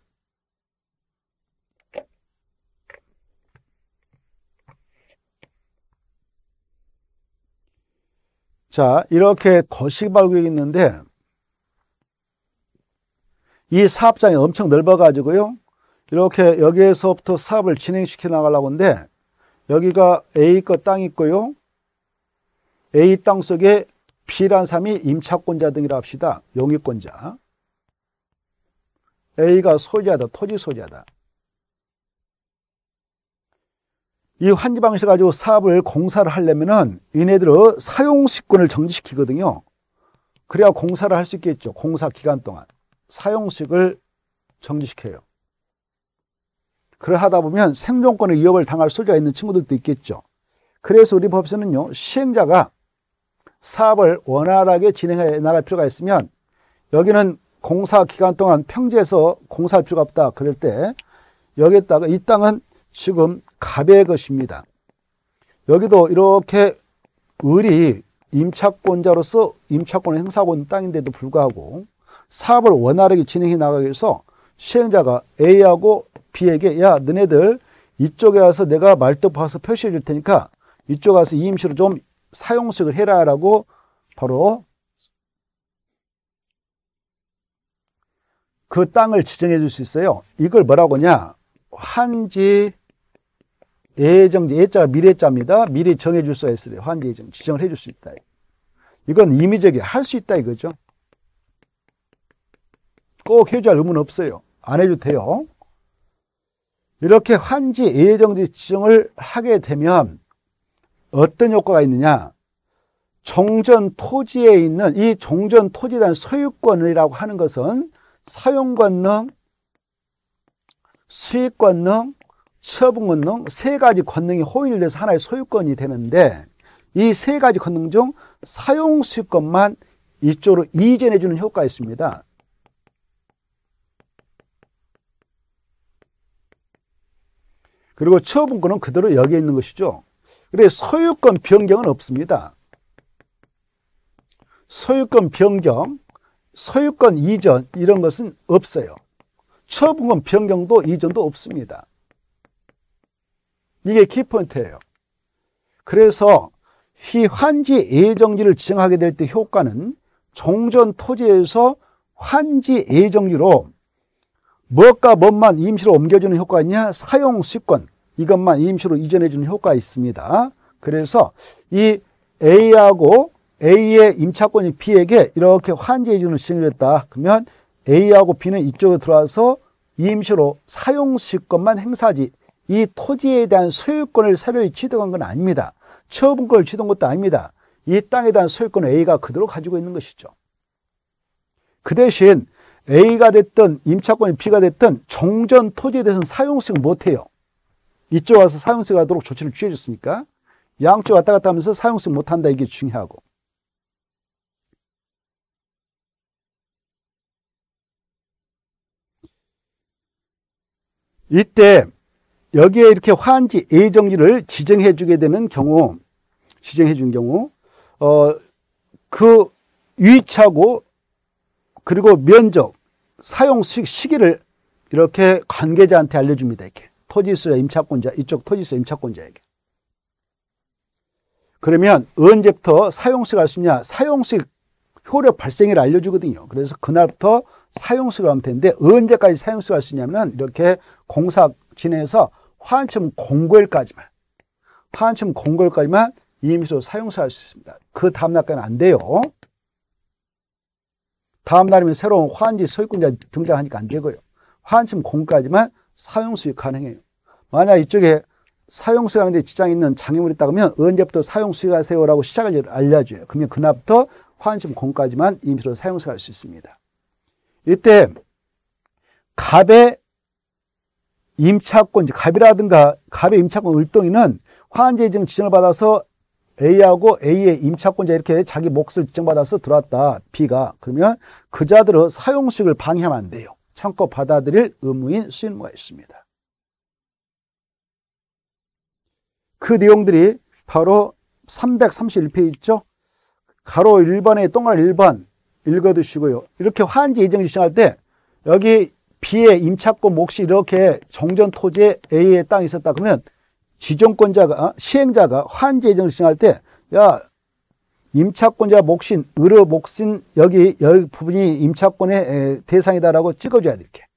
자, 이렇게 도시개발 구역이 있는데 이 사업장이 엄청 넓어가지고요. 이렇게 여기에서부터 사업을 진행시켜 나가려고 하는데 여기가 A 거 땅이 있고요. A 땅 속에 B라는 사람이 임차권자 등이라 합시다. 용익권자. A가 소유자다. 토지 소유자다. 이 환지 방식을 가지고 사업을 공사를 하려면은 얘네들은 사용수익권을 정지시키거든요. 그래야 공사를 할 수 있겠죠. 공사 기간 동안. 사용수익을 정지시켜요. 그러하다 보면 생존권의 위협을 당할 소지가 있는 친구들도 있겠죠. 그래서 우리 법에서는요, 시행자가 사업을 원활하게 진행해 나갈 필요가 있으면 여기는 공사 기간 동안 평지에서 공사할 필요가 없다. 그럴 때 여기에다가 이 땅은 지금 갑의 것입니다. 여기도 이렇게 을이 임차권자로서 임차권을 행사하고 있는 땅인데도 불구하고 사업을 원활하게 진행해 나가기 위해서 시행자가 A하고 B에게 야 너네들 이쪽에 와서 내가 말뚝 봐서 표시해 줄 테니까 이쪽 가서 이임시로 좀 사용수익을 해라 라고 바로 그 땅을 지정해 줄 수 있어요. 이걸 뭐라고 하냐, 환지 예정지, 예자가 미래자입니다. 미리 정해 줄 수가 있어요. 환지 예정 지정을 해 줄 수 있다. 이건 임의적이야. 할 수 있다 이거죠. 꼭 해줘야 할 의무는 없어요. 안 해도 돼요. 이렇게 환지 예정지 지정을 하게 되면 어떤 효과가 있느냐, 종전 토지에 있는 이 종전 토지에 대한 소유권이라고 하는 것은 사용권능, 수익권능, 처분권능 세 가지 권능이 호일돼서 하나의 소유권이 되는데 이 세 가지 권능 중 사용수익권만 이쪽으로 이전해 주는 효과가 있습니다. 그리고 처분권은 그대로 여기에 있는 것이죠. 그래서 소유권 변경은 없습니다. 소유권 변경, 소유권 이전 이런 것은 없어요. 처분권 변경도 이전도 없습니다. 이게 키포인트예요. 그래서 이 환지 예정지를 지정하게 될 때 효과는 종전 토지에서 환지 예정지로 무엇과 무엇만 임시로 옮겨주는 효과가 있냐, 사용수익권 이것만 임시로 이전해주는 효과가 있습니다. 그래서 이 A하고 A의 임차권이 B에게 이렇게 환지 예정지를 지정해줬다. 그러면 A하고 B는 이쪽으로 들어와서 임시로 사용수익권만 행사하지 이 토지에 대한 소유권을 새로 취득한 건 아닙니다. 처분권을 취득한 것도 아닙니다. 이 땅에 대한 소유권을 A가 그대로 가지고 있는 것이죠. 그 대신 A가 됐든 임차권이 B가 됐든 종전 토지에 대해서는 사용수익을 못해요. 이쪽 와서 사용수익 하도록 조치를 취해줬으니까 양쪽 왔다 갔다 하면서 사용수익 못한다. 이게 중요하고. 이때 여기에 이렇게 환지 예정지를 지정해 주게 되는 경우, 지정해 준 경우, 어, 그 위치하고 그리고 면적, 사용 수익 시기를 이렇게 관계자한테 알려줍니다. 이렇게. 토지수요, 임차권자, 이쪽 토지수요, 임차권자에게. 그러면 언제부터 사용수익을 할 수 있냐? 사용수익 효력 발생일을 알려주거든요. 그래서 그날부터 사용수익을 하면 되는데 언제까지 사용수익을 할 수 있냐면 이렇게 공사 진행해서 환점 공고일까지만, 환점 공고일까지만 임시로 사용수익을 할 수 있습니다. 그 다음날까지는 안 돼요. 다음날이면 새로운 환지 소유권자 등장하니까 안 되고요. 환점 공고까지만 사용수익 가능해요. 만약 이쪽에 사용수익 하는데 지장이 있는 장애물이 있다 그러면 언제부터 사용수익 하세요라고 시작을 알려줘요. 그러면 그날부터 환점 공고까지만 임시로 사용수익 할 수 있습니다. 이때 갑의 임차권, 갑이라든가 갑의 임차권 을동이는 화한제정 지정을 받아서 A하고 A의 임차권자 이렇게 자기 몫을 지정받아서 들어왔다. B가. 그러면 그 자들의 사용수익을 방해하면 안 돼요. 참고 받아들일 의무인 수의무가 있습니다. 그 내용들이 바로 삼백삼십일 페이지 있죠. 가로 일 번에 동그라미 일 번 읽어두시고요. 이렇게 화한제 예정 지정할 때 여기 B의 임차권 몫이 이렇게 정전 토지에 A의 땅이 있었다 그러면 지정권자가, 시행자가 화한제 예정을 지정할 때, 야, 임차권자 몫인, 을의 몫인 여기, 여기 부분이 임차권의 대상이다라고 찍어줘야 돼, 이렇게.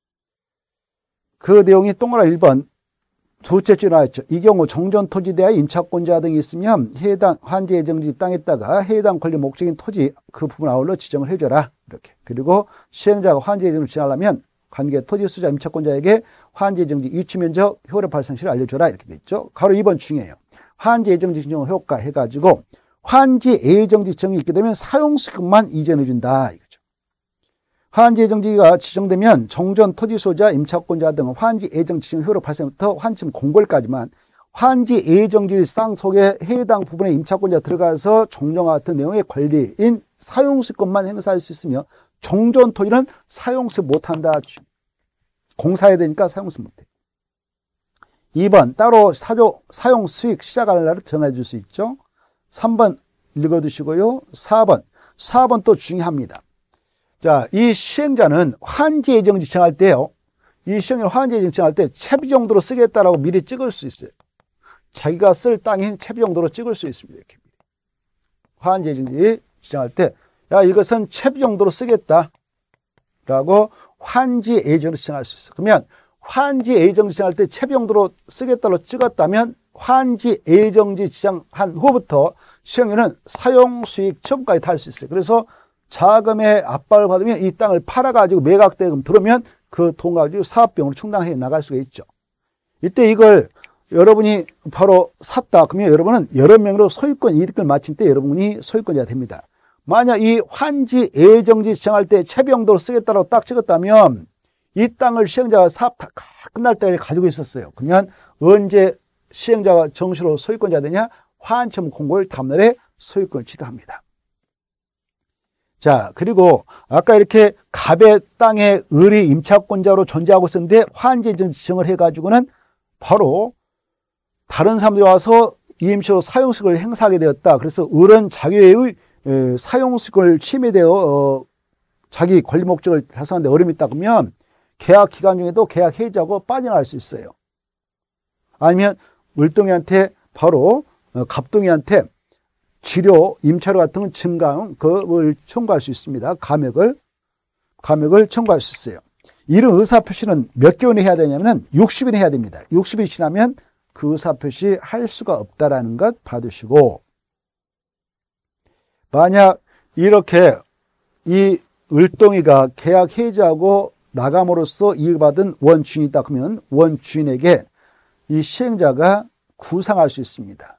그 내용이 동그라미 일 번, 두째 줄 나왔죠. 이 경우 정전 토지 대하에 임차권자 등이 있으면 해당 화한제 예정지 땅에다가 해당 권리 목적인 토지 그 부분 아울러 지정을 해줘라. 이렇게. 그리고 시행자가 화한제 예정을 지정하려면 관계 토지 수자 임차권자에게 화한제 예정지 이취 면적 효력 발생 시를 알려줘라. 이렇게 돼 있죠. 가로 이 번 중요해요. 화한제 예정지 지정 효과 해가지고 화한제 예정지 지정이 있게 되면 사용수익만 이전해준다. 이거죠. 화한제 예정지가 지정되면 정전 토지 소유자 임차권자 등 화한제 예정 지정 효력 발생부터 환침 공고일까지만 화한제 예정지 땅 속에 해당 부분의 임차권자 들어가서 정정과 같은 내용의 권리인 사용수익권만 행사할 수 있으며 정전 토지는 사용수익 못한다. 공사해야 되니까 사용수익 못해. 이 번 따로 사조, 사용수익 시작하는 날을 정해 줄 수 있죠. 삼 번 읽어두시고요. 사 번. 사 번 또 중요합니다. 자, 이 시행자는 화한제 예정 지정할 때요. 이 시행자는 화한제 예정 지정할 때 채비 정도로 쓰겠다라고 미리 찍을 수 있어요. 자기가 쓸 땅인 채비 정도로 찍을 수 있습니다. 이렇게. 화한제 예정 지정할 때, 야, 이것은 채비 정도로 쓰겠다. 라고 화한제 예정으로 지정할 수 있어요. 그러면 화한제 예정 지정할 때 채비 정도로 쓰겠다로 찍었다면 화한제 예정지 지정한 후부터 시행자는 사용수익 처분까지 다 할 수 있어요. 그래서 자금의 압박을 받으면 이 땅을 팔아가지고 매각대금 들어오면 그 돈 가지고 사업비용으로 충당해 나갈 수가 있죠. 이때 이걸 여러분이 바로 샀다. 그러면 여러분은 여러 명으로 소유권 이득을 마친 때 여러분이 소유권자가 됩니다. 만약 이 환지 예정지 지정할 때 채비용도로 쓰겠다고 딱 찍었다면 이 땅을 시행자가 사업 다 끝날 때까지 가지고 있었어요. 그러면 언제 시행자가 정식으로 소유권자 되냐? 화한처분 공고일 다음날에 소유권을 취득합니다. 자, 그리고 아까 이렇게 갑의 땅에 을이 임차권자로 존재하고 있었는데 화한제 지정을 해가지고는 바로 다른 사람들이 와서 이임시로 사용수익을 행사하게 되었다. 그래서 을은 자기의 사용수익을 침해되어 어, 자기 권리 목적을 달성하는데 어려움이 있다 그러면 계약 기간 중에도 계약 해지하고 빠져나갈 수 있어요. 아니면 을동이한테 바로 어, 갑동이한테 지료, 임차료 같은 증강, 그걸 청구할 수 있습니다. 감액을, 감액을 청구할 수 있어요. 이런 의사표시는 몇 개월에 해야 되냐면 육십 일에 해야 됩니다. 육십 일이 지나면 그 의사표시 할 수가 없다라는 것 봐두시고, 만약 이렇게 이 을동이가 계약 해지하고 나감으로써 이익을 받은 원주인이 있다 그러면 원주인에게 이 시행자가 구상할 수 있습니다.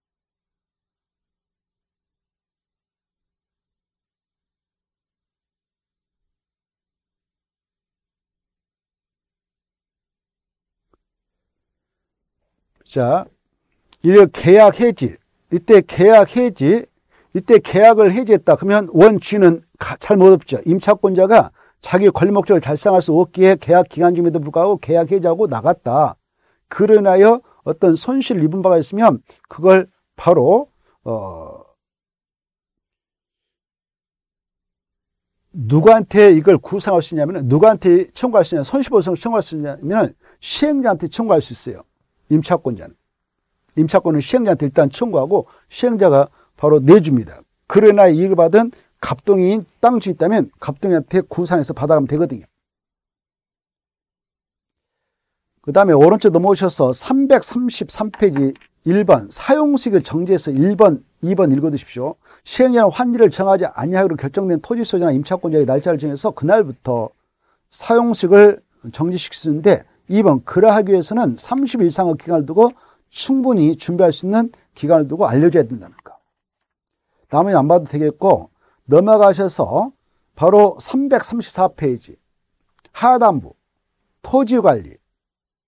자, 이렇게 계약 해지, 이때 계약 해지, 이때 계약을 해지했다. 그러면 원주인은 잘못 없죠. 임차권자가 자기 권리 목적을 달성할 수 없기에 계약 기간 중에도 불구하고 계약 해지하고 나갔다. 그로 인하여 어떤 손실을 입은 바가 있으면 그걸 바로 어, 누구한테 이걸 구상할 수 있냐면 누구한테 청구할 수 있냐, 손실보상을 청구할 수 있냐면 시행자한테 청구할 수 있어요. 임차권자는. 임차권은 시행자한테 일단 청구하고 시행자가 바로 내줍니다. 그로 인하여 이익을 받은 갑동이인 땅주인이 있다면 갑동이한테 구상해서 받아가면 되거든요. 그 다음에 오른쪽 넘어오셔서 삼백삼십삼 페이지 일 번 사용수익을 정지해서 일 번, 이 번 읽어두십시오. 시행자는 환지를 정하지 아니하기로 결정된 토지 소유자나 임차권자의 날짜를 정해서 그날부터 사용수익을 정지시킬 수 있는데 이 번 그러하기 위해서는 삼십 일 이상의 기간을 두고 충분히 준비할 수 있는 기간을 두고 알려줘야 된다는 거. 다음에 안 봐도 되겠고 넘어가셔서 바로 삼백삼십사 페이지 하단부 토지관리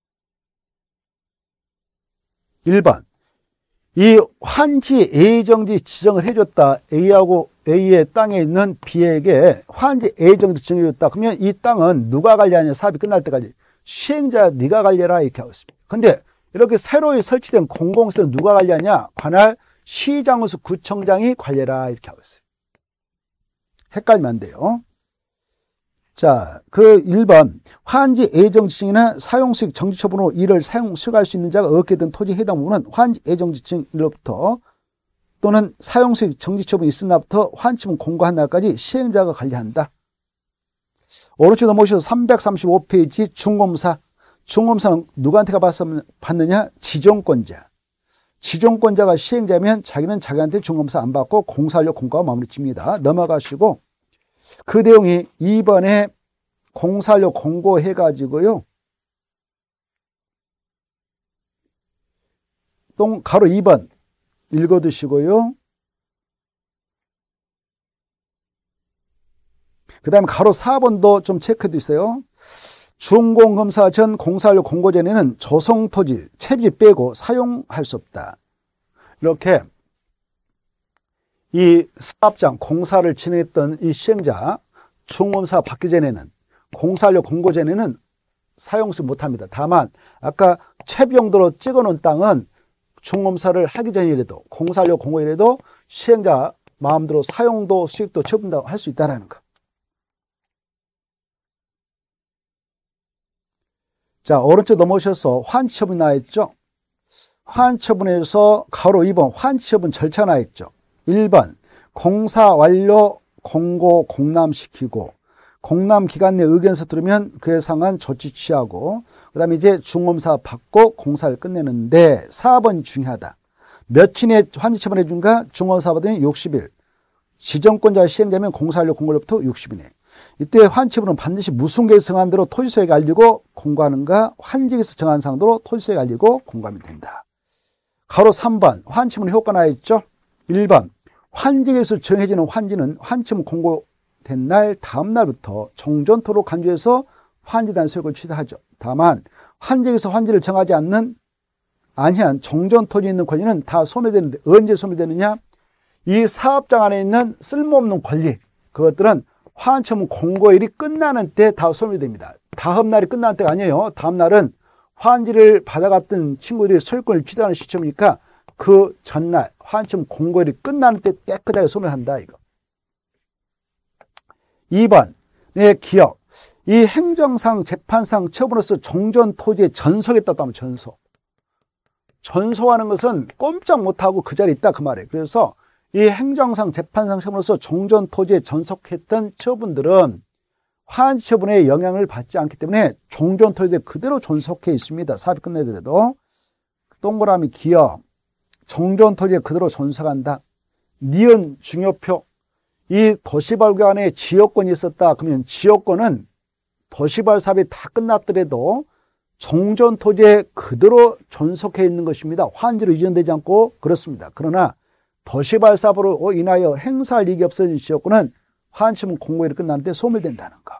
일 번 이 환지 A정지 지정을 해줬다. A하고 A의 땅에 있는 B에게 환지 A정지 지정해줬다. 그러면 이 땅은 누가 관리하냐? 사업이 끝날 때까지. 시행자 네가 관리해라 이렇게 하고 있습니다. 근데 이렇게 새로이 설치된 공공시설은 누가 관리하냐? 관할 시장수 구청장이 관리해라 이렇게 하고 있어요. 헷갈리면 안 돼요. 자, 그 일 번 환지 A정지증이나 사용수익 정지처분으로 이를 사용 수익할 수 있는 자가 얻게 된 토지에 해당 부분은 환지 A정지증으로부터 또는 사용수익 정지처분이 있은 날부터 환지분 공고한 날까지 시행자가 관리한다. 오른쪽 넘어오셔서 삼백삼십오 페이지 중검사. 중검사는 누구한테 받느냐? 지정권자. 지정권자가 시행자면 자기는 자기한테 중검사 안 받고 공사하려 공고가 마무리 칩니다. 넘어가시고 그 내용이 이 번에 공사하려 공고해가지고요. 똥 가로 이 번 읽어두시고요. 그 다음에 가로 사 번도 좀 체크해 두세요. 준공검사 전 공사하려 공고 전에는 조성토지, 채비 빼고 사용할 수 없다. 이렇게 이 사업장 공사를 진행했던 이 시행자 중검사 받기 전에는 공사하려 공고 전에는 사용수 못합니다. 다만 아까 채비 용도로 찍어놓은 땅은 중검사를 하기 전이라도 공사하려 공고이라도 시행자 마음대로 사용도 수익도 처분도 할 수 있다는 거. 자, 오른쪽 넘어오셔서 환치처분이 나와있죠. 환치처분에서 가로 이 번 환치처분 절차 나와있죠. 일 번 공사 완료 공고 공람시키고 공람 기간 내 의견서 들으면 그에 상한 조치 취하고 그 다음에 이제 중검사 받고 공사를 끝내는데 사 번 중요하다. 며칠에 환지처분 해준가? 중검사 받으면 육십 일. 지정권자 시행자면 공사완료 공고로부터 육십 일 내. 이때 환지처분은 반드시 무슨 계획 정한 대로 토지소에게 알리고 공고하는가? 환지에서 정한 상대로 토지소에게 알리고 공고하면 된다. 가로 삼 번 환지처분 효과 나와있죠. 일 번 환지에서 정해지는 환지는 환지처분 공고된 날 다음 날부터 종전토로 간주해서 환지단 소액을 취하죠. 다만 환지에서 환지를 정하지 않는 아니한 종전토지에 있는 권리는 다 소멸되는데 언제 소멸되느냐? 이 사업장 안에 있는 쓸모없는 권리 그것들은 환지처분 공고일이 끝나는 때 다 소멸됩니다. 다음 날이 끝나는 때가 아니에요. 다음 날은 환지를 받아갔던 친구들이 소유권을 취득하는 시점이니까 그 전날 환지처분 공고일이 끝나는 때 깨끗하게 소멸한다 이거. 이 번의 기억. 이 행정상 재판상 처분으로서 종전 토지에 전속했다고 하면 전속. 전속하는 것은 꼼짝 못하고 그 자리에 있다 그 말이에요. 그래서 이 행정상 재판상 처분으로서 종전 토지에 전속했던 처분들은 환지 처분에 영향을 받지 않기 때문에 종전 토지에 그대로 존속해 있습니다. 사업이 끝내더라도. 동그라미 기억. 종전 토지에 그대로 존속한다. 니은 중요표. 이 도시발견에 지역권이 있었다. 그러면 지역권은 도시발 사업이 다 끝났더라도 종전 토지에 그대로 존속해 있는 것입니다. 환지로 이전되지 않고 그렇습니다. 그러나 도시발 사업으로 인하여 행사할 이익이 없어진 지역권은 환지처분 공고일이 끝나는데 소멸된다는 거.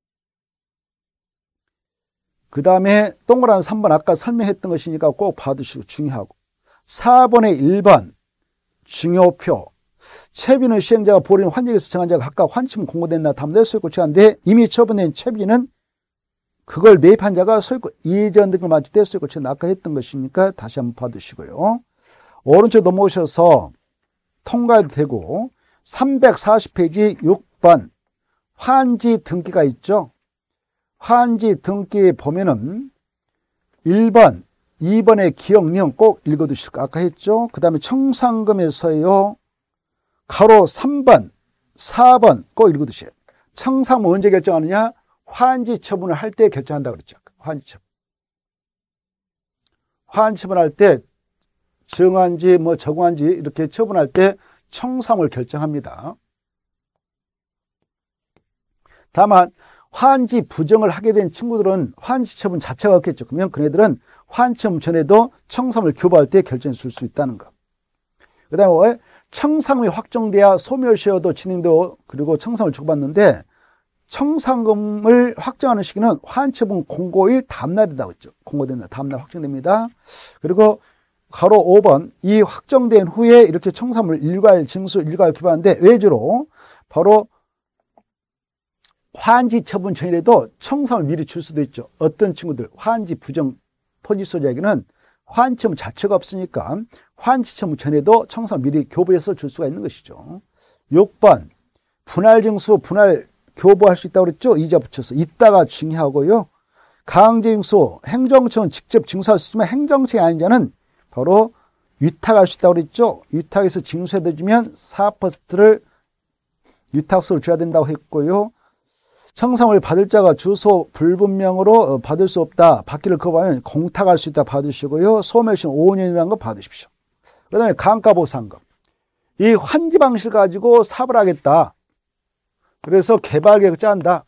그 다음에 동그라미 삼 번 아까 설명했던 것이니까 꼭 봐두시고 중요하고 사 번의 일 번 중요표. 채비는 시행자가 보리는 환지에서 정한 자가 각각 환지처분 공고된 날 다음 날 소유권 취하는데 이미 처분된 채비는 그걸 매입한 자가 소유권 이전 등을 맞출 때 소유권 취한 아까 했던 것이니까 다시 한번 봐두시고요. 오른쪽 넘어오셔서 통과해도 되고 삼백사십 페이지 육 번 환지 등기가 있죠. 환지 등기 보면은 일 번, 이 번의 기억령 꼭 읽어두실 거 아까 했죠. 그 다음에 청산금에서요. 가로 삼 번, 사 번 꼭 읽어두세요. 청산금 언제 결정하느냐? 환지 처분을 할 때 결정한다고 그랬죠. 환지 처분. 환지 처분할 때 정한지 뭐 적한지 이렇게 처분할 때 청산을 결정합니다. 다만 환지 부정을 하게 된 친구들은 환지 처분 자체가 없겠죠. 그러면 그네들은 환지 처분 전에도 청산을 교부할 때 결정해 줄 수 있다는 것. 그 다음에 청산금이 확정돼야 소멸시효도 진행되고 그리고 청산을 주고받는데 청산금을 확정하는 시기는 환지처분 공고일 다음날이라고 했죠. 공고된 날 다음날 확정됩니다. 그리고 가로 오 번 이 확정된 후에 이렇게 청산물 일괄 징수 일괄 기반인데 외주로 바로 환지 처분 전이라도 청산을 미리 줄 수도 있죠. 어떤 친구들 환지 부정 토지 소유자에게는 환지 처분 자체가 없으니까 환지 처분 전에도 청산을 미리 교부해서 줄 수가 있는 것이죠. 육 번 분할 징수 분할 교부할 수 있다고 그랬죠. 이자 붙여서 있다가 중요하고요. 강제 징수 행정청은 직접 징수할 수 있지만 행정청이 아닌 자는 바로 위탁할 수 있다고 그랬죠. 위탁에서 징수해 주면 사 퍼센트를 위탁수를 줘야 된다고 했고요. 청산을 받을 자가 주소 불분명으로 받을 수 없다. 받기를 거부하면 공탁할 수 있다 받으시고요. 소멸시는 오 년이라는 거 받으십시오. 그 다음에 감가보상금. 이 환지 방식을 가지고 사업을 하겠다. 그래서 개발계획을 짠다.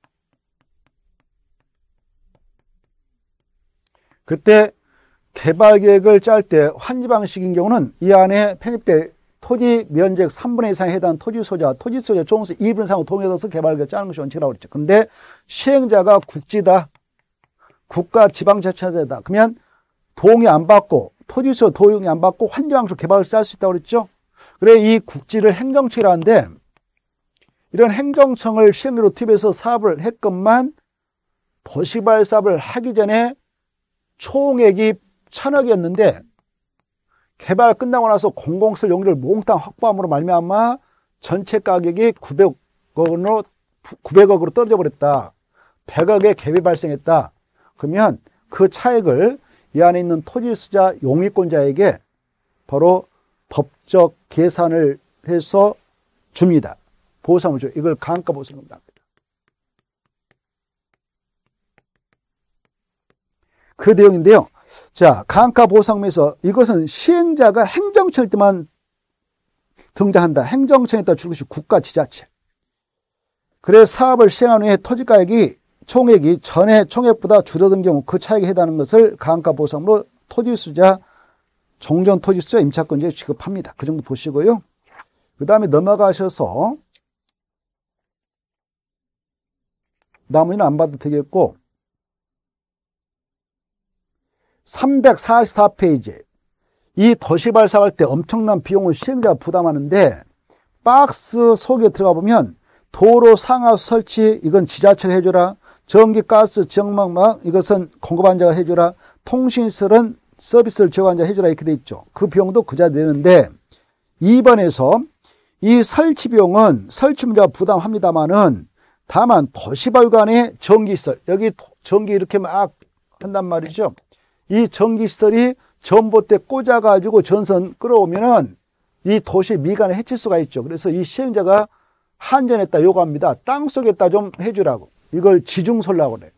그때 개발계획을 짤 때 환지 방식인 경우는 이 안에 편입돼 토지 면적 삼분의 이 이상에 해당하는 토지 소유자, 토지 소유자 종수 이분 이상으로 동의해서 개발계획을 짜는 것이 원칙이라고 그랬죠. 근데 시행자가 국지다. 국가 지방자치단체다. 그러면 동의 안 받고 토지 소유 동의 안 받고 환지 방식으로 개발을 짤 수 있다고 그랬죠. 그래 이 국지를 행정청이라는데 이런 행정청을 시행으로 투입해서 사업을 했건만 도시개발 사업을 하기 전에 총액이 천억이었는데 개발 끝나고 나서 공공시설 용지를 몽땅 확보함으로 말미암아 전체 가격이 구백억 원으로 구백억으로 떨어져 버렸다. 백억의 갭이 발생했다. 그러면 그 차액을 이 안에 있는 토지수자 용의권자에게 바로 법적 계산을 해서 줍니다. 보상을 줘요. 이걸 감가보상금이라고 합니다. 그 내용인데요. 자, 감가보상금에서 이것은 시행자가 행정청일 때만 등장한다. 행정청에 따라 줄 것이 국가 지자체. 그래 사업을 시행한 후에 토지가액이 총액이 전에 총액보다 줄어든 경우 그 차액에 해당하는 것을 감가보상으로 토지수자, 종전토지수자 임차권자에 지급합니다. 그 정도 보시고요. 그 다음에 넘어가셔서 나머지는 안 봐도 되겠고 삼백사십사 페이지 이 도시개발 사업할 때 엄청난 비용을 시행자가 부담하는데 박스 속에 들어가 보면 도로 상하수 설치 이건 지자체가 해줘라. 전기 가스 지역망막 이것은 공급한 자가 해줘라. 통신시설은 서비스를 제공한 자가 해줘라 이렇게 돼 있죠. 그 비용도 그자 내는데 이 번에서 이 설치 비용은 설치문자가 부담합니다만은 다만 도시발관의 전기시설 여기 전기 이렇게 막 한단 말이죠. 이 전기시설이 전봇대 꽂아가지고 전선 끌어오면은 이 도시 미관을 해칠 수가 있죠. 그래서 이 시행자가 한전에다 요구합니다. 땅속에다 좀 해주라고. 이걸 지중설로라고 그래요.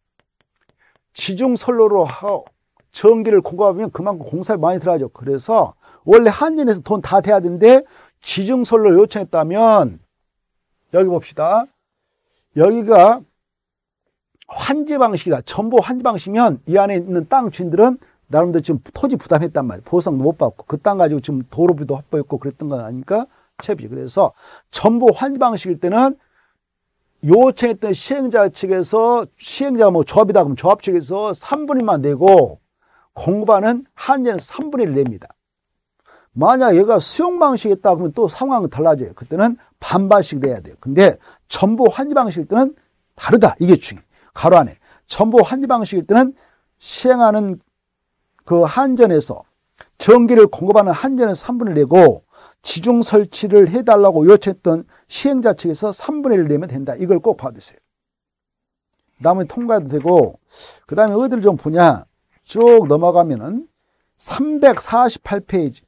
지중설로로 전기를 공급하면 그만큼 공사비 많이 들어가죠. 그래서 원래 한전에서 돈 다 대야 되는데 지중설로 요청했다면 여기 봅시다. 여기가 환지 방식이다. 전부 환지 방식이면 이 안에 있는 땅 주인들은 나름대로 지금 토지 부담했단 말이에요. 보상도 못 받고 그 땅 가지고 지금 도로비도 확보했고 그랬던 거 아닙니까? 채비. 그래서 전부 환지 방식일 때는 요청했던 시행자 측에서 시행자가 뭐 조합이다 그러면 조합 측에서 삼분의 일만 내고 공급하는 한전은 삼분의 일 냅니다. 만약 얘가 수용 방식이었다 그러면 또 상황은 달라져요. 그때는 반반씩 내야 돼요. 근데 전부 환지 방식일 때는 다르다. 이게 중요해요. 가로 안에. 전부 환지 방식일 때는 시행하는 그 한전에서 전기를 공급하는 한전은 삼분의 일 내고 지중 설치를 해달라고 요청했던 시행자 측에서 삼분의 일 내면 된다. 이걸 꼭 받으세요. 나머지 통과해도 되고 그 다음에 어디를 좀 보냐. 쭉 넘어가면은 삼백사십팔 페이지.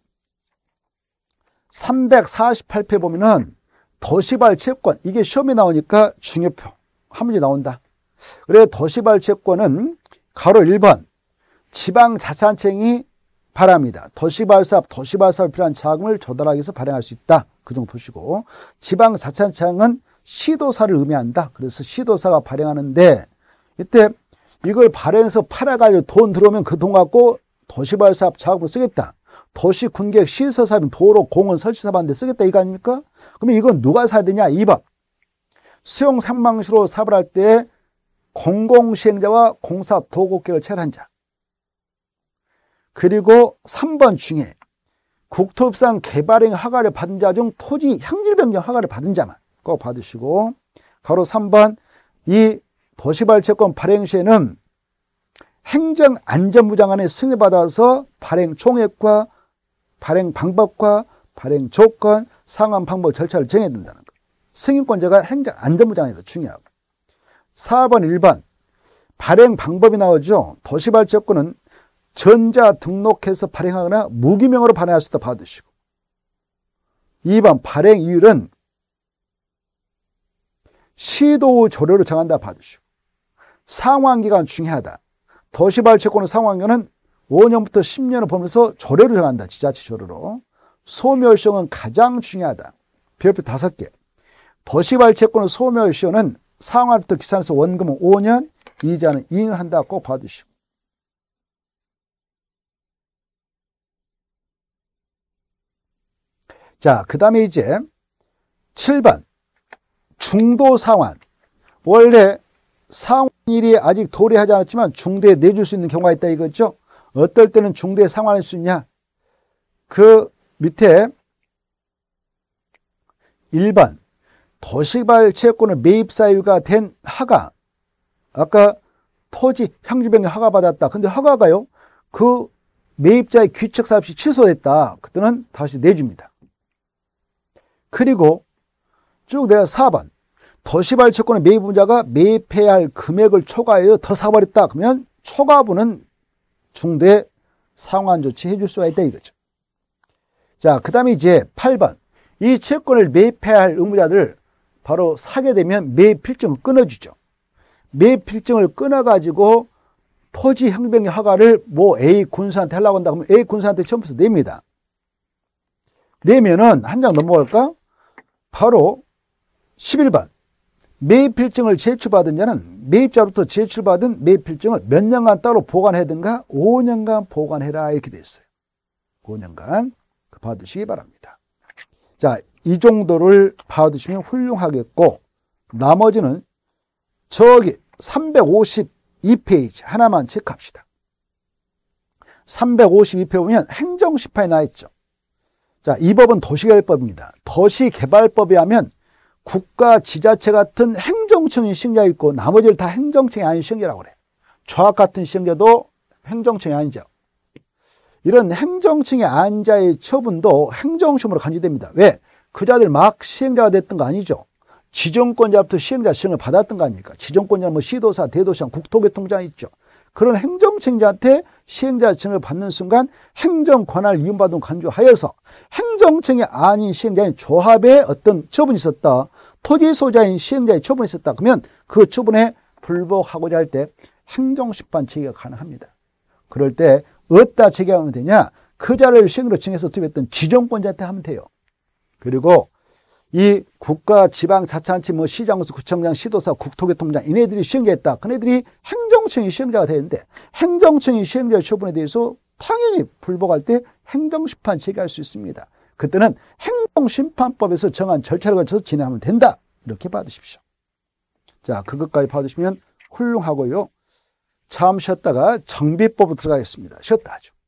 삼백사십팔 페이지 보면은 도시발 채권 이게 시험에 나오니까 중요표 한 문제 나온다. 그래 도시발 채권은 가로 일 번 지방자치단체장이 바랍니다. 도시발 사업, 도시발 사업에 필요한 자금을 조달하기 위해서 발행할 수 있다. 그 정도 보시고 지방자치단체장은 시도사를 의미한다. 그래서 시도사가 발행하는데 이때 이걸 발행해서 팔아가지고 돈 들어오면 그 돈 갖고 도시발 사업 자금을 쓰겠다. 도시 군계획 시설 사업은 도로 공원 설치 사업하는데 쓰겠다 이거 아닙니까? 그러면 이건 누가 사야 되냐? 이 번 수용 상방식으로 사업을 할 때 공공시행자와 공사 도급계획을 체결한 자. 그리고 삼 번 중에 국토협상 개발행 허가를 받은 자 중 토지 향질 변경 허가를 받은 자만 꼭 받으시고, 가로 삼 번 이 도시발전권 발행 시에는 행정안전부장관의 승인을 받아서 발행 총액과 발행 방법과 발행 조건, 상환 방법 절차를 정해야 된다는 것. 승인권자가 행정안전부장관이 더 중요하고. 사 번 일 번 발행 방법이 나오죠. 도시발전권은 전자 등록해서 발행하거나 무기명으로 발행할 수도 받으시고. 이 번 발행 이율은 시도 조례로 정한다 받으시고. 상환기간 중요하다. 도시발전권의 상환기간은 오 년부터 십 년을 보면서 조례로 정한다. 지자체 조례로. 소멸시효는 가장 중요하다. 별표 다섯 개. 도시발전권의 소멸시효는 상환부터 기산해서 원금은 오 년, 이자는 이 년 한다. 꼭 받으시고. 자, 그 다음에 이제 칠 번 중도상환. 원래 상환일이 아직 도래하지 않았지만 중도에 내줄 수 있는 경우가 있다 이거죠. 어떨 때는 중도에 상환할 수 있냐. 그 밑에 일 번 도시발채권의 매입 사유가 된 허가. 아까 토지 향지변경 허가 받았다. 근데 허가가요, 그 매입자의 귀책사유 없이 취소됐다. 그때는 다시 내줍니다. 그리고 쭉 내가 사 번 도시발채권의 매입자가 매입해야 할 금액을 초과하여 더 사버렸다. 그러면 초과분은 중도에 상환 조치 해줄 수가 있다 이거죠. 자, 그 다음에 이제 팔 번 이 채권을 매입해야 할 의무자들 바로 사게 되면 매입 필증을 끊어주죠. 매입 필증을 끊어가지고 토지 향변경 허가를 뭐 A 군수한테 하려고 한다 그러면 A 군수한테 처음부터 냅니다. 내면은 한 장 넘어갈까? 바로 십일 번 매입 필증을 제출받은 자는 매입자로부터 제출받은 매입 필증을 몇 년간 따로 보관하든가 오 년간 보관해라 이렇게 돼 있어요. 오 년간 받으시기 바랍니다. 자, 이 정도를 받으시면 훌륭하겠고, 나머지는 저기 삼백오십이 페이지 하나만 체크합시다. 삼백오십이 페이지 보면 행정시판에 나와 있죠. 자, 이 법은 도시개발법입니다. 도시개발법에 하면 국가, 지자체 같은 행정청이 시행자가 있고 나머지를 다 행정청이 아닌 시행자라고 그래. 조합 같은 시행자도 행정청이 아니죠. 이런 행정청의 아닌 자의 처분도 행정시험으로 간주됩니다. 왜? 그 자들 막 시행자가 됐던 거 아니죠. 지정권자부터 시행자 시행을 받았던 거 아닙니까? 지정권자는 뭐 시도사, 대도시장, 국토교통장 있죠. 그런 행정청자한테 시행자 지정을 받는 순간 행정 권한을 이용받은 간주하여서 행정청이 아닌 시행자인 조합에 어떤 처분이 있었다. 토지 소유자인 시행자의 처분이 있었다. 그러면 그 처분에 불복하고자 할 때 행정심판 제기가 가능합니다. 그럴 때 어디다 제기하면 되냐? 그 자를 시행으로 정해서 투입했던 지정권자한테 하면 돼요. 그리고 이 국가, 지방, 자치단체, 뭐 시장수, 구청장, 시도사, 국토교통장 이네들이 시행자였다. 그네들이 행정청이 시행자가 되는데 행정청이 시행자의 처분에 대해서 당연히 불복할 때 행정심판 제기할 수 있습니다. 그때는 행정심판법에서 정한 절차를 거쳐서 진행하면 된다. 이렇게 받으십시오. 자, 그것까지 받으시면 훌륭하고요. 잠 쉬었다가 정비법으로 들어가겠습니다. 쉬었다 하죠.